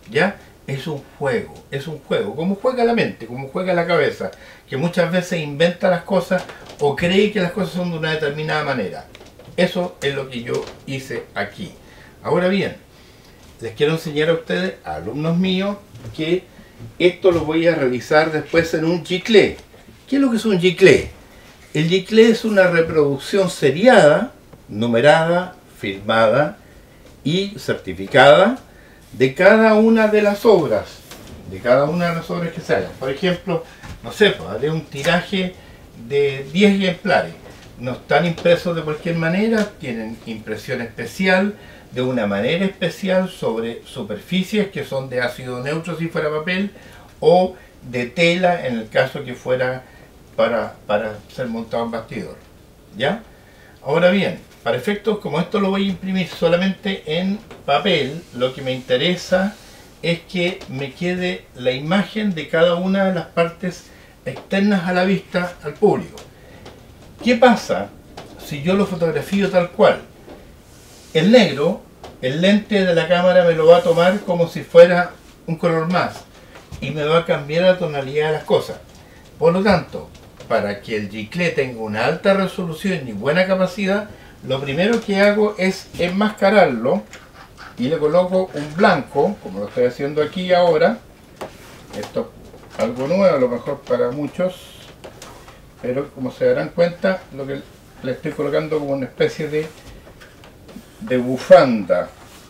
[SPEAKER 1] ¿ya? Es un juego, es un juego, como juega la mente, como juega la cabeza, que muchas veces inventa las cosas o cree que las cosas son de una determinada manera. Eso es lo que yo hice aquí. Ahora bien, les quiero enseñar a ustedes, a alumnos míos, que esto lo voy a realizar después en un giclée. ¿Qué es lo que es un giclée? El giclée es una reproducción seriada, numerada, firmada y certificada de cada una de las obras, de cada una de las obras que se hagan. Por ejemplo, no sé, pues, haré un tiraje de diez ejemplares. No están impresos de cualquier manera, tienen impresión especial, de una manera especial sobre superficies que son de ácido neutro si fuera papel, o de tela en el caso que fuera para, para ser montado en bastidor. ¿Ya? Ahora bien, para efectos como esto lo voy a imprimir solamente en papel, lo que me interesa es que me quede la imagen de cada una de las partes externas a la vista al público. ¿Qué pasa si yo lo fotografío tal cual? El negro, el lente de la cámara me lo va a tomar como si fuera un color más y me va a cambiar la tonalidad de las cosas. Por lo tanto, para que el giclée tenga una alta resolución y buena capacidad, lo primero que hago es enmascararlo y le coloco un blanco, como lo estoy haciendo aquí ahora. Esto es algo nuevo a lo mejor para muchos, pero como se darán cuenta, lo que le estoy colocando como una especie de, de bufanda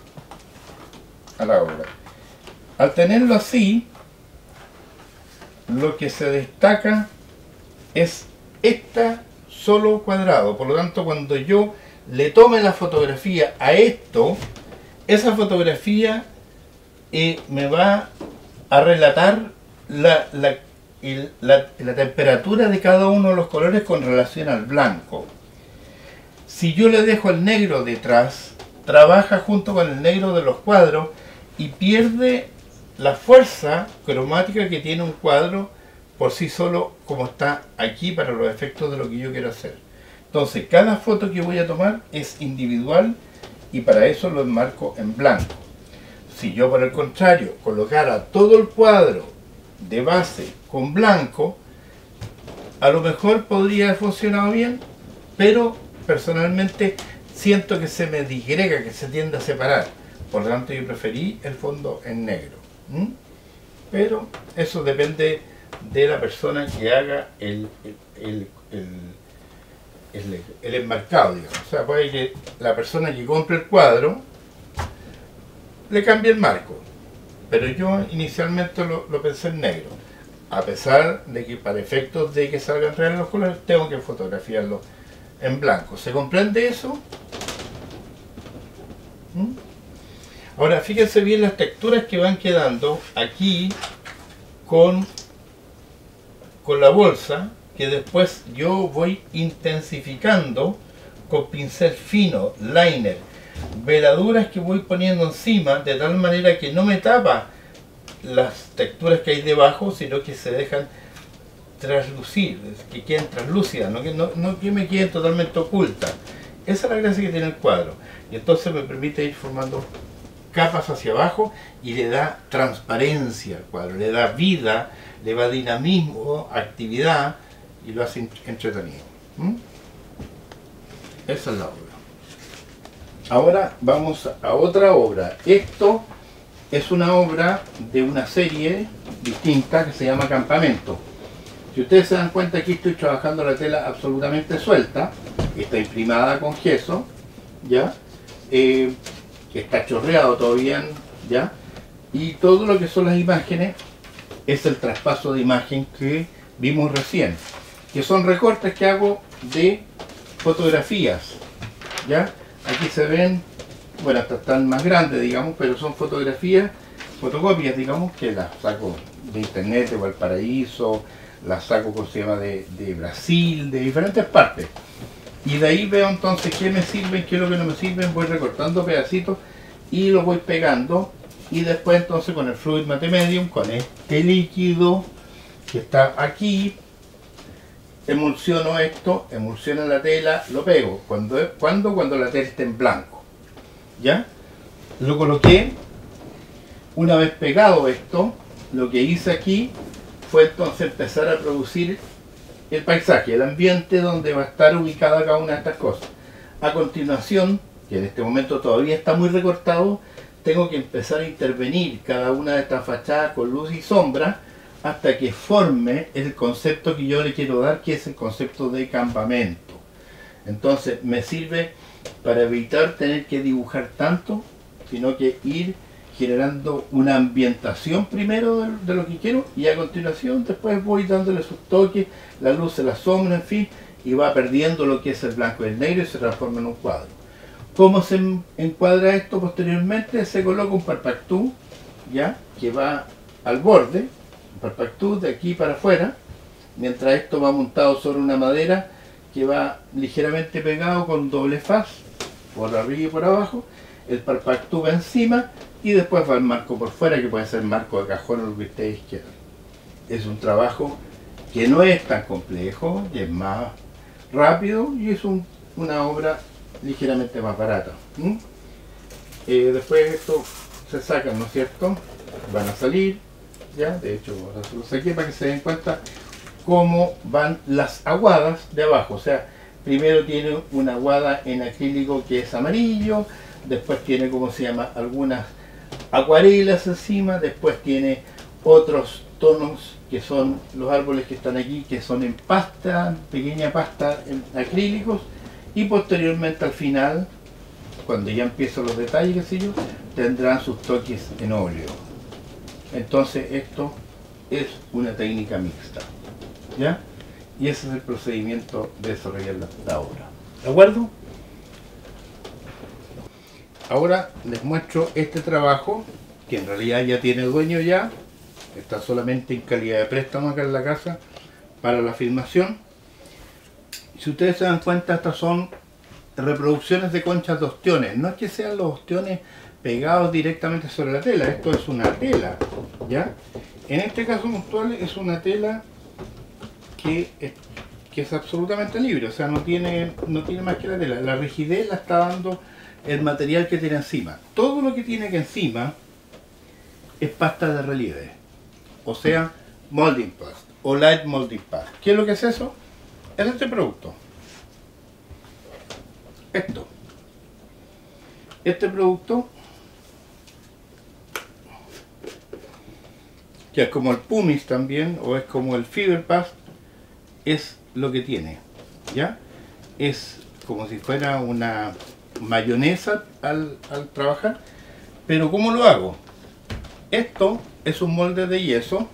[SPEAKER 1] a la obra. Al tenerlo así, lo que se destaca es este solo cuadrado. Por lo tanto, cuando yo le tome la fotografía a esto, esa fotografía eh, me va a relatar la, la, el, la, la temperatura de cada uno de los colores con relación al blanco. Si yo le dejo el negro detrás, trabaja junto con el negro de los cuadros y pierde la fuerza cromática que tiene un cuadro por sí solo como está aquí para los efectos de lo que yo quiero hacer. Entonces, cada foto que voy a tomar es individual y para eso lo enmarco en blanco. Si yo, por el contrario, colocara todo el cuadro de base con blanco, a lo mejor podría haber funcionado bien, pero personalmente siento que se me disgrega, que se tiende a separar. Por lo tanto, yo preferí el fondo en negro. ¿Mm? Pero eso depende de la persona que haga el, el, el, el, el, el enmarcado, digamos. O sea, puede que la persona que compre el cuadro le cambie el marco, pero yo inicialmente lo, lo pensé en negro, a pesar de que para efectos de que salgan reales los colores tengo que fotografiarlo en blanco. ¿Se comprende eso? ¿Mm? Ahora fíjense bien las texturas que van quedando aquí con con la bolsa, que después yo voy intensificando con pincel fino, liner, veladuras que voy poniendo encima de tal manera que no me tapa las texturas que hay debajo, sino que se dejan traslucir, que queden translúcidas, no que, no, no que me queden totalmente ocultas. Esa es la gracia que tiene el cuadro, y entonces me permite ir formando capas hacia abajo y le da transparencia al cuadro, le da vida, le da dinamismo, actividad y lo hace entretenido. ¿Mm? Esa es la obra. Ahora vamos a otra obra. Esto es una obra de una serie distinta que se llama Campamento. Si ustedes se dan cuenta, aquí estoy trabajando la tela absolutamente suelta, está imprimada con gesso, ¿ya? Eh, está chorreado todavía, ¿ya? Y todo lo que son las imágenes es el traspaso de imagen que vimos recién, que son recortes que hago de fotografías, ¿ya? Aquí se ven, bueno, hasta están más grandes, digamos, pero son fotografías, fotocopias, digamos, que las saco de internet, de Valparaíso, las saco, como se llama, de, de Brasil, de diferentes partes. Y de ahí veo entonces qué me sirven, qué es lo que no me sirven, voy recortando pedacitos y los voy pegando. Y después entonces con el Fluid Matte Medium, con este líquido que está aquí, emulsiono esto, emulsiono la tela, lo pego. ¿Cuándo? Cuando, cuando la tela esté en blanco. ¿Ya? Lo coloqué Una vez pegado esto, lo que hice aquí fue entonces empezar a producir el paisaje, el ambiente donde va a estar ubicada cada una de estas cosas. A continuación, que en este momento todavía está muy recortado, tengo que empezar a intervenir cada una de estas fachadas con luz y sombra hasta que forme el concepto que yo le quiero dar, que es el concepto de campamento. Entonces me sirve para evitar tener que dibujar tanto, sino que ir generando una ambientación primero de, de lo que quiero, y a continuación después voy dándole sus toques, la luz, la sombra, en fin, y va perdiendo lo que es el blanco y el negro y se transforma en un cuadro. ¿Cómo se encuadra esto posteriormente? Se coloca un parpactú, ya, que va al borde, un parpactú de aquí para afuera, mientras esto va montado sobre una madera que va ligeramente pegado con doble faz, por arriba y por abajo. El parpactú va encima y después va el marco por fuera, que puede ser marco de cajón o lo que ustedes quieran. Es un trabajo que no es tan complejo, y es más rápido, y es un, una obra ligeramente más barata. ¿Mm? Eh, después esto se saca, ¿no es cierto? Van a salir, ya, de hecho lo saqué para que se den cuenta cómo van las aguadas de abajo. O sea, primero tiene una aguada en acrílico que es amarillo, después tiene, como se llama, algunas acuarelas encima, después tiene otros tonos que son los árboles que están aquí, que son en pasta, pequeña pasta en acrílicos, y posteriormente al final, cuando ya empiezan los detalles, qué sé yo, tendrán sus toques en óleo. Entonces esto es una técnica mixta, ¿ya? Y ese es el procedimiento de desarrollar la, la obra. ¿De acuerdo? Ahora les muestro este trabajo, que en realidad ya tiene dueño ya, está solamente en calidad de préstamo acá en la casa para la filmación. Si ustedes se dan cuenta, estas son reproducciones de conchas de ostiones. No es que sean los ostiones pegados directamente sobre la tela, esto es una tela, ¿ya? En este caso puntual es una tela que es, que es absolutamente libre, o sea, no tiene, no tiene más que la tela. La rigidez la está dando el material que tiene encima. Todo lo que tiene que encima es pasta de relieve, o sea, molding paste o light molding paste. ¿Qué es lo que es eso? Es este producto. Esto. Este producto, que es como el pumice también, o es como el fiber paste, es lo que tiene, ¿ya? Es como si fuera una mayonesa al, al trabajar. Pero ¿cómo lo hago? Esto es un molde de yeso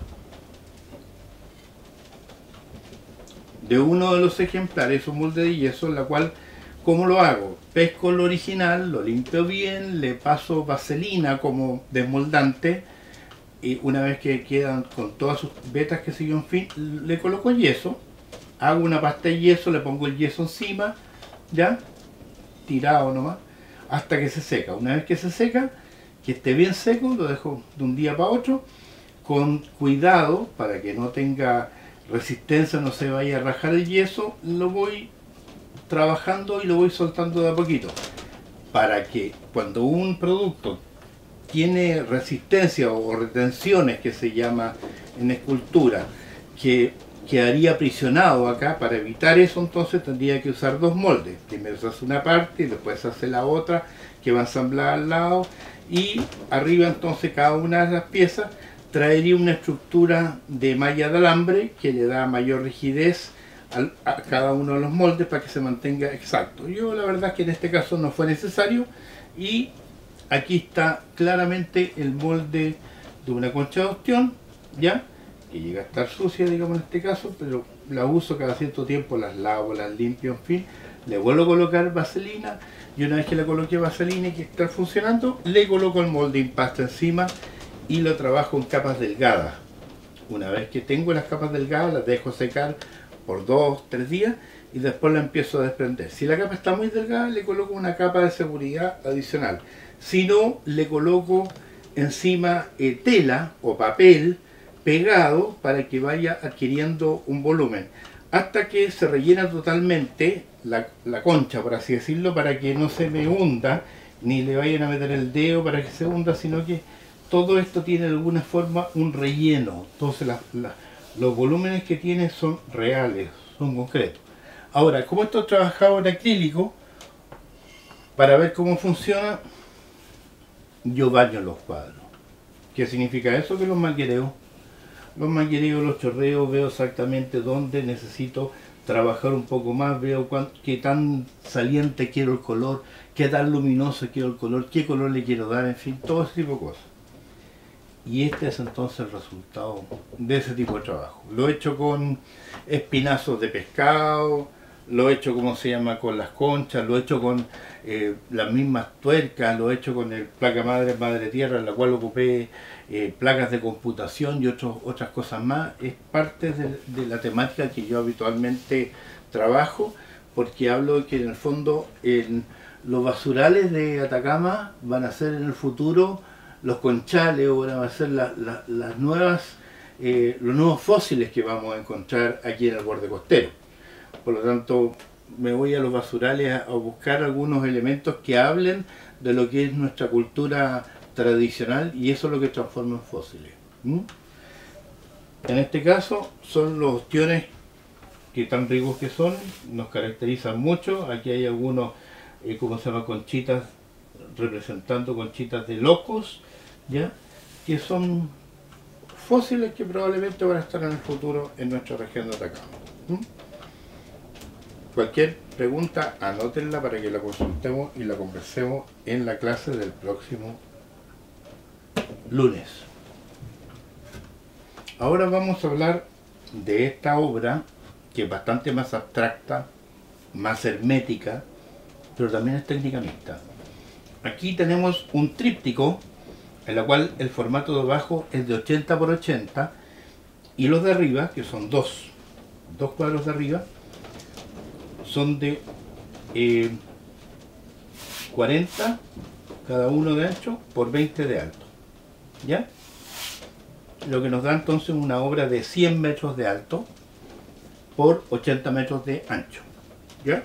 [SPEAKER 1] de uno de los ejemplares, un molde de yeso en la cual, ¿cómo lo hago? Pesco el original, lo limpio bien, le paso vaselina como desmoldante, y una vez que quedan con todas sus vetas, que siguen, en fin, le coloco yeso, hago una pasta de yeso, le pongo el yeso encima, ya, tirado nomás, hasta que se seca. Una vez que se seca, que esté bien seco, lo dejo de un día para otro, con cuidado para que no tenga resistencia, no se vaya a rajar el yeso, lo voy trabajando y lo voy soltando de a poquito, para que cuando un producto tiene resistencia o retenciones, que se llama en escultura, que quedaría aprisionado acá, para evitar eso entonces tendría que usar dos moldes. Primero se hace una parte y después se hace la otra, que va ensamblada al lado, y arriba entonces cada una de las piezas traería una estructura de malla de alambre que le da mayor rigidez a cada uno de los moldes para que se mantenga exacto. Yo la verdad es que en este caso no fue necesario, y aquí está claramente el molde de una concha de ostión, ya, que llega a estar sucia, digamos, en este caso, pero la uso cada cierto tiempo, las lavo, las limpio, en fin, le vuelvo a colocar vaselina, y una vez que le coloqué vaselina y que está funcionando, le coloco el molding paste encima y lo trabajo en capas delgadas. Una vez que tengo las capas delgadas, las dejo secar por dos, tres días, y después la empiezo a desprender. Si la capa está muy delgada, le coloco una capa de seguridad adicional. Si no, le coloco encima eh, tela o papel pegado para que vaya adquiriendo un volumen, hasta que se rellena totalmente la, la concha, por así decirlo, para que no se me hunda, ni le vayan a meter el dedo para que se hunda, sino que todo esto tiene de alguna forma un relleno. Entonces la, la, los volúmenes que tiene son reales, son concretos. Ahora, como esto es trabajado en acrílico, para ver cómo funciona, yo baño los cuadros. ¿Qué significa eso? Que los maquereo. Los maquereo, los chorreo, veo exactamente dónde necesito trabajar un poco más, veo cuánto, qué tan saliente quiero el color, qué tan luminoso quiero el color, qué color le quiero dar, en fin, todo ese tipo de cosas. Y este es entonces el resultado de ese tipo de trabajo. Lo he hecho con espinazos de pescado, lo he hecho, como se llama, con las conchas, lo he hecho con eh, las mismas tuercas, lo he hecho con el placa madre, madre tierra, en la cual ocupé eh, placas de computación y otros, otras cosas más. Es parte de, de la temática que yo habitualmente trabajo, porque hablo de que en el fondo en los basurales de Atacama van a ser en el futuro los conchales, o van a ser la, la, las nuevas, eh, los nuevos fósiles que vamos a encontrar aquí en el borde costero. Por lo tanto, me voy a los basurales a, a buscar algunos elementos que hablen de lo que es nuestra cultura tradicional, y eso es lo que transforma en fósiles. ¿Mm? En este caso son los ostiones que tan ricos que son, nos caracterizan mucho. Aquí hay algunos, eh, ¿cómo se llama?, conchitas, representando conchitas de locos, ¿ya?, que son fósiles que probablemente van a estar en el futuro en nuestra región de Atacama. ¿Mm? Cualquier pregunta, anótenla para que la consultemos y la conversemos en la clase del próximo lunes. Ahora vamos a hablar de esta obra, que es bastante más abstracta, más hermética, pero también es técnica mixta. Aquí tenemos un tríptico, en la cual el formato de abajo es de ochenta por ochenta, y los de arriba, que son dos, dos cuadros de arriba, son de eh, cuarenta cada uno de ancho por veinte de alto, ¿ya? Lo que nos da entonces una obra de cien metros de alto por ochenta metros de ancho, ¿ya?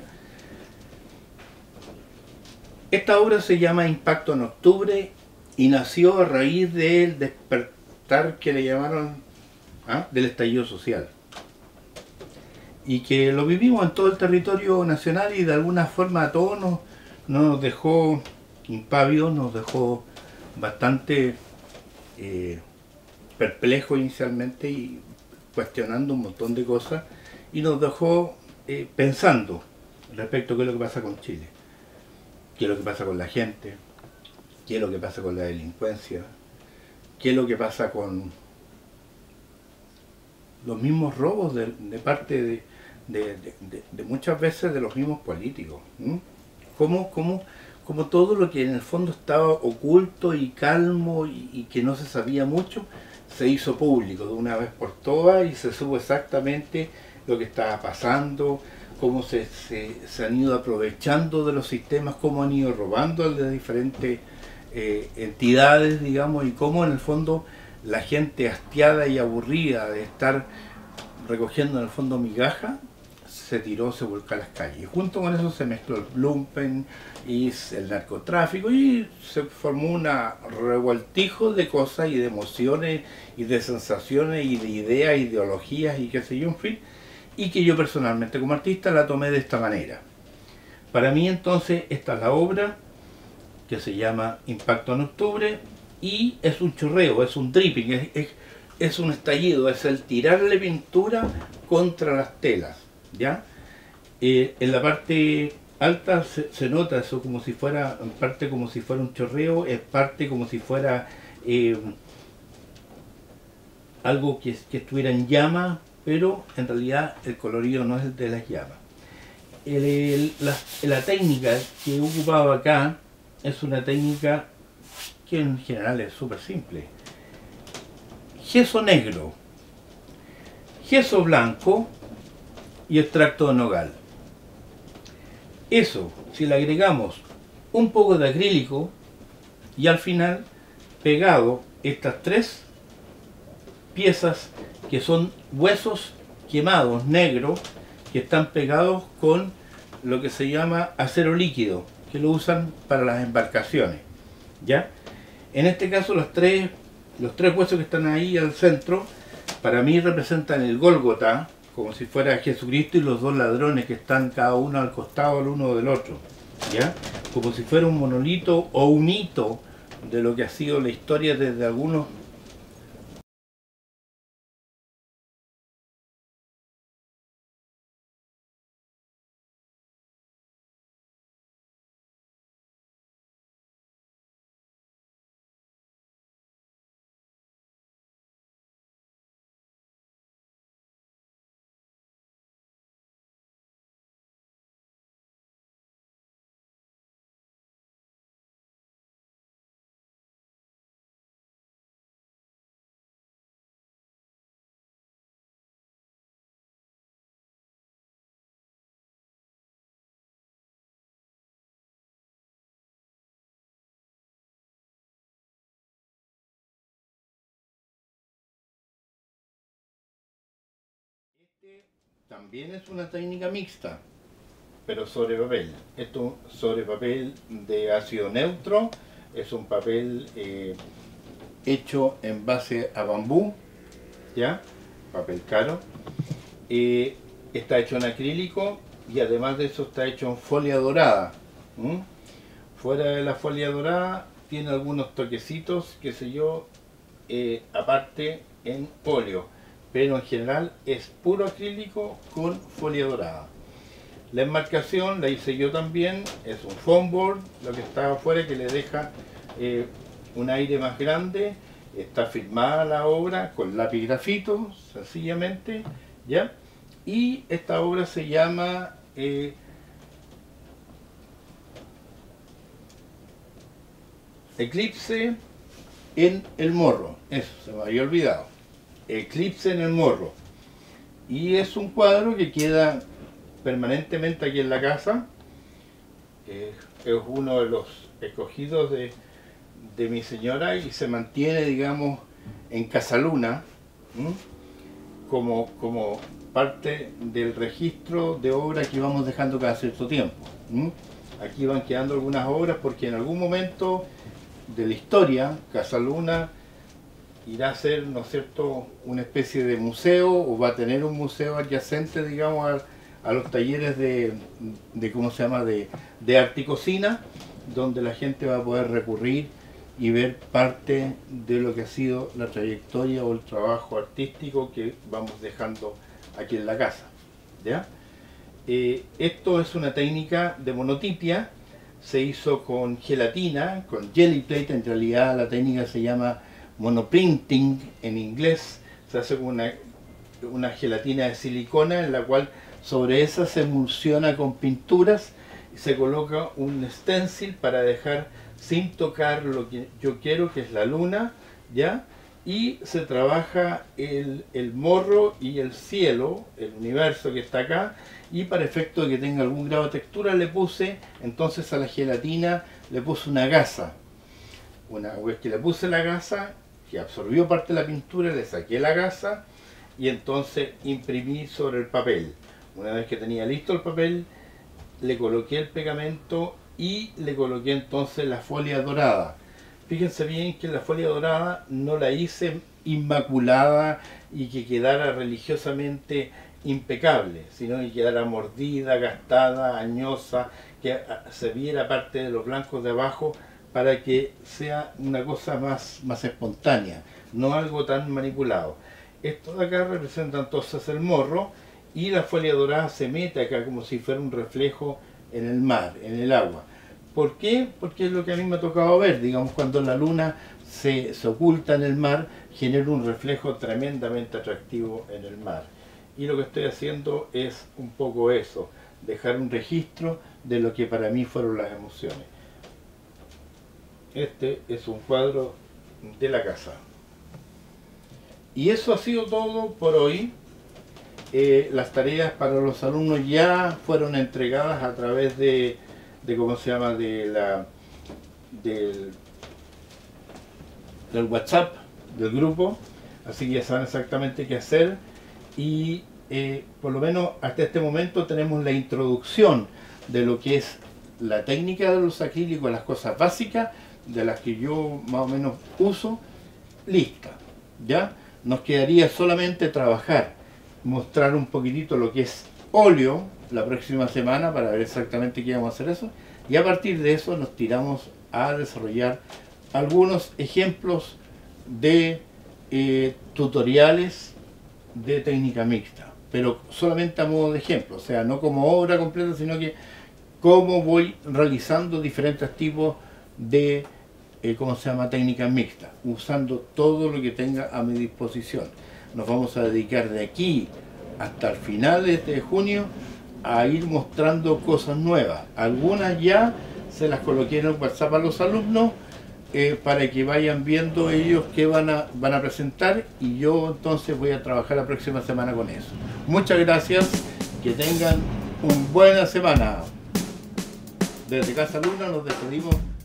[SPEAKER 1] Esta obra se llama Impacto en Octubre y nació a raíz del despertar que le llamaron ¿ah? del estallido social, y que lo vivimos en todo el territorio nacional, y de alguna forma a todos nos, nos dejó impávidos, nos dejó bastante eh, perplejos inicialmente y cuestionando un montón de cosas, y nos dejó eh, pensando respecto a qué es lo que pasa con Chile, qué es lo que pasa con la gente, qué es lo que pasa con la delincuencia, qué es lo que pasa con los mismos robos de, de parte de, de, de, de, de muchas veces de los mismos políticos. ¿Mm? Cómo, cómo, cómo todo lo que en el fondo estaba oculto y calmo y, y que no se sabía mucho, se hizo público de una vez por todas, y se supo exactamente lo que estaba pasando, cómo se, se, se han ido aprovechando de los sistemas, cómo han ido robando de diferentes eh, entidades, digamos, y cómo en el fondo la gente hastiada y aburrida de estar recogiendo en el fondo migaja, se tiró, se volcó a las calles. Y junto con eso se mezcló el lumpen y el narcotráfico, y se formó un revoltijo de cosas y de emociones y de sensaciones y de ideas, ideologías y qué sé yo, en fin, y que yo personalmente como artista la tomé de esta manera. Para mí entonces esta es la obra, que se llama Impacto en Octubre, y es un chorreo, es un dripping, es, es, es un estallido, es el tirarle pintura contra las telas, ¿ya? Eh, en la parte alta se, se nota eso como si fuera, en parte como si fuera un chorreo, es parte como si fuera eh, algo que, que estuviera en llama, pero en realidad el colorido no es el de las llamas. El, el, la, la técnica que he ocupado acá es una técnica que en general es súper simple. Gesso negro, gesso blanco y extracto de nogal. Eso, si le agregamos un poco de acrílico, y al final pegado estas tres piezas que son huesos quemados negros, que están pegados con lo que se llama acero líquido, que lo usan para las embarcaciones, ¿ya? En este caso los tres, los tres huesos que están ahí al centro, para mí representan el Gólgota, como si fuera Jesucristo y los dos ladrones que están cada uno al costado el uno del otro, ¿ya? Como si fuera un monolito o un hito de lo que ha sido la historia desde algunos. Este también es una técnica mixta, pero sobre papel. Esto sobre papel de ácido neutro, es un papel eh, hecho en base a bambú, ¿ya? Papel caro. Eh, está hecho en acrílico y además de eso está hecho en folia dorada. ¿Mm? Fuera de la folia dorada tiene algunos toquecitos, qué sé yo, eh, aparte en óleo, pero en general es puro acrílico con folia dorada. La enmarcación la hice yo también, es un foam board, lo que está afuera que le deja eh, un aire más grande. Está firmada la obra con lápiz grafito, sencillamente, ¿ya? Y esta obra se llama eh, Eclipse en el Morro. Eso, se me había olvidado. Eclipse en el Morro. Y es un cuadro que queda permanentemente aquí en la casa. Eh, es uno de los escogidos de, de mi señora y se mantiene, digamos, en Casaluna, ¿m? como, como parte del registro de obras que vamos dejando cada cierto tiempo. ¿M? Aquí van quedando algunas obras porque en algún momento de la historia Casaluna irá a ser, ¿no es cierto?, una especie de museo, o va a tener un museo adyacente, digamos, a, a los talleres de, de, ¿cómo se llama?, de, de arte y cocina, donde la gente va a poder recurrir y ver parte de lo que ha sido la trayectoria o el trabajo artístico que vamos dejando aquí en la casa, ¿ya? Eh, esto es una técnica de monotipia, se hizo con gelatina, con jelly plate. En realidad la técnica se llama monoprinting en inglés. Se hace con una, una gelatina de silicona en la cual sobre esa se emulsiona con pinturas y se coloca un stencil para dejar sin tocar lo que yo quiero, que es la luna, ¿ya? Y se trabaja el, el morro y el cielo, el universo que está acá, y para efecto de que tenga algún grado de textura le puse, entonces a la gelatina le puse una gasa. Una vez que le puse la gasa, que absorbió parte de la pintura, le saqué la gasa y entonces imprimí sobre el papel. Una vez que tenía listo el papel, le coloqué el pegamento y le coloqué entonces la folia dorada. Fíjense bien que la folia dorada no la hice inmaculada y que quedara religiosamente impecable, sino que quedara mordida, gastada, añosa, que se viera parte de los blancos de abajo para que sea una cosa más, más espontánea, no algo tan manipulado. Esto de acá representa entonces el morro y la folia dorada se mete acá como si fuera un reflejo en el mar, en el agua. ¿Por qué? Porque es lo que a mí me ha tocado ver, digamos, cuando la luna se, se oculta en el mar, genera un reflejo tremendamente atractivo en el mar. Y lo que estoy haciendo es un poco eso, dejar un registro de lo que para mí fueron las emociones. Este es un cuadro de la casa. Y eso ha sido todo por hoy. Eh, las tareas para los alumnos ya fueron entregadas a través de, de ¿cómo se llama?, de la, del, del WhatsApp del grupo, así que ya saben exactamente qué hacer. Y eh, por lo menos hasta este momento tenemos la introducción de lo que es la técnica de los acrílicos, las cosas básicas, de las que yo más o menos uso, lista. ¿Ya? Nos quedaría solamente trabajar, mostrar un poquitito lo que es óleo la próxima semana para ver exactamente qué vamos a hacer eso, y a partir de eso nos tiramos a desarrollar algunos ejemplos de eh, tutoriales de técnica mixta, pero solamente a modo de ejemplo, o sea, no como obra completa, sino que cómo voy realizando diferentes tipos de eh, ¿cómo se llama? Técnicas mixtas, usando todo lo que tenga a mi disposición. Nos vamos a dedicar de aquí hasta el finales de junio a ir mostrando cosas nuevas. Algunas ya se las coloqué en el WhatsApp a los alumnos eh, para que vayan viendo ellos qué van a, van a presentar, y yo entonces voy a trabajar la próxima semana con eso. Muchas gracias, que tengan una buena semana. Desde Casa Luna nos despedimos.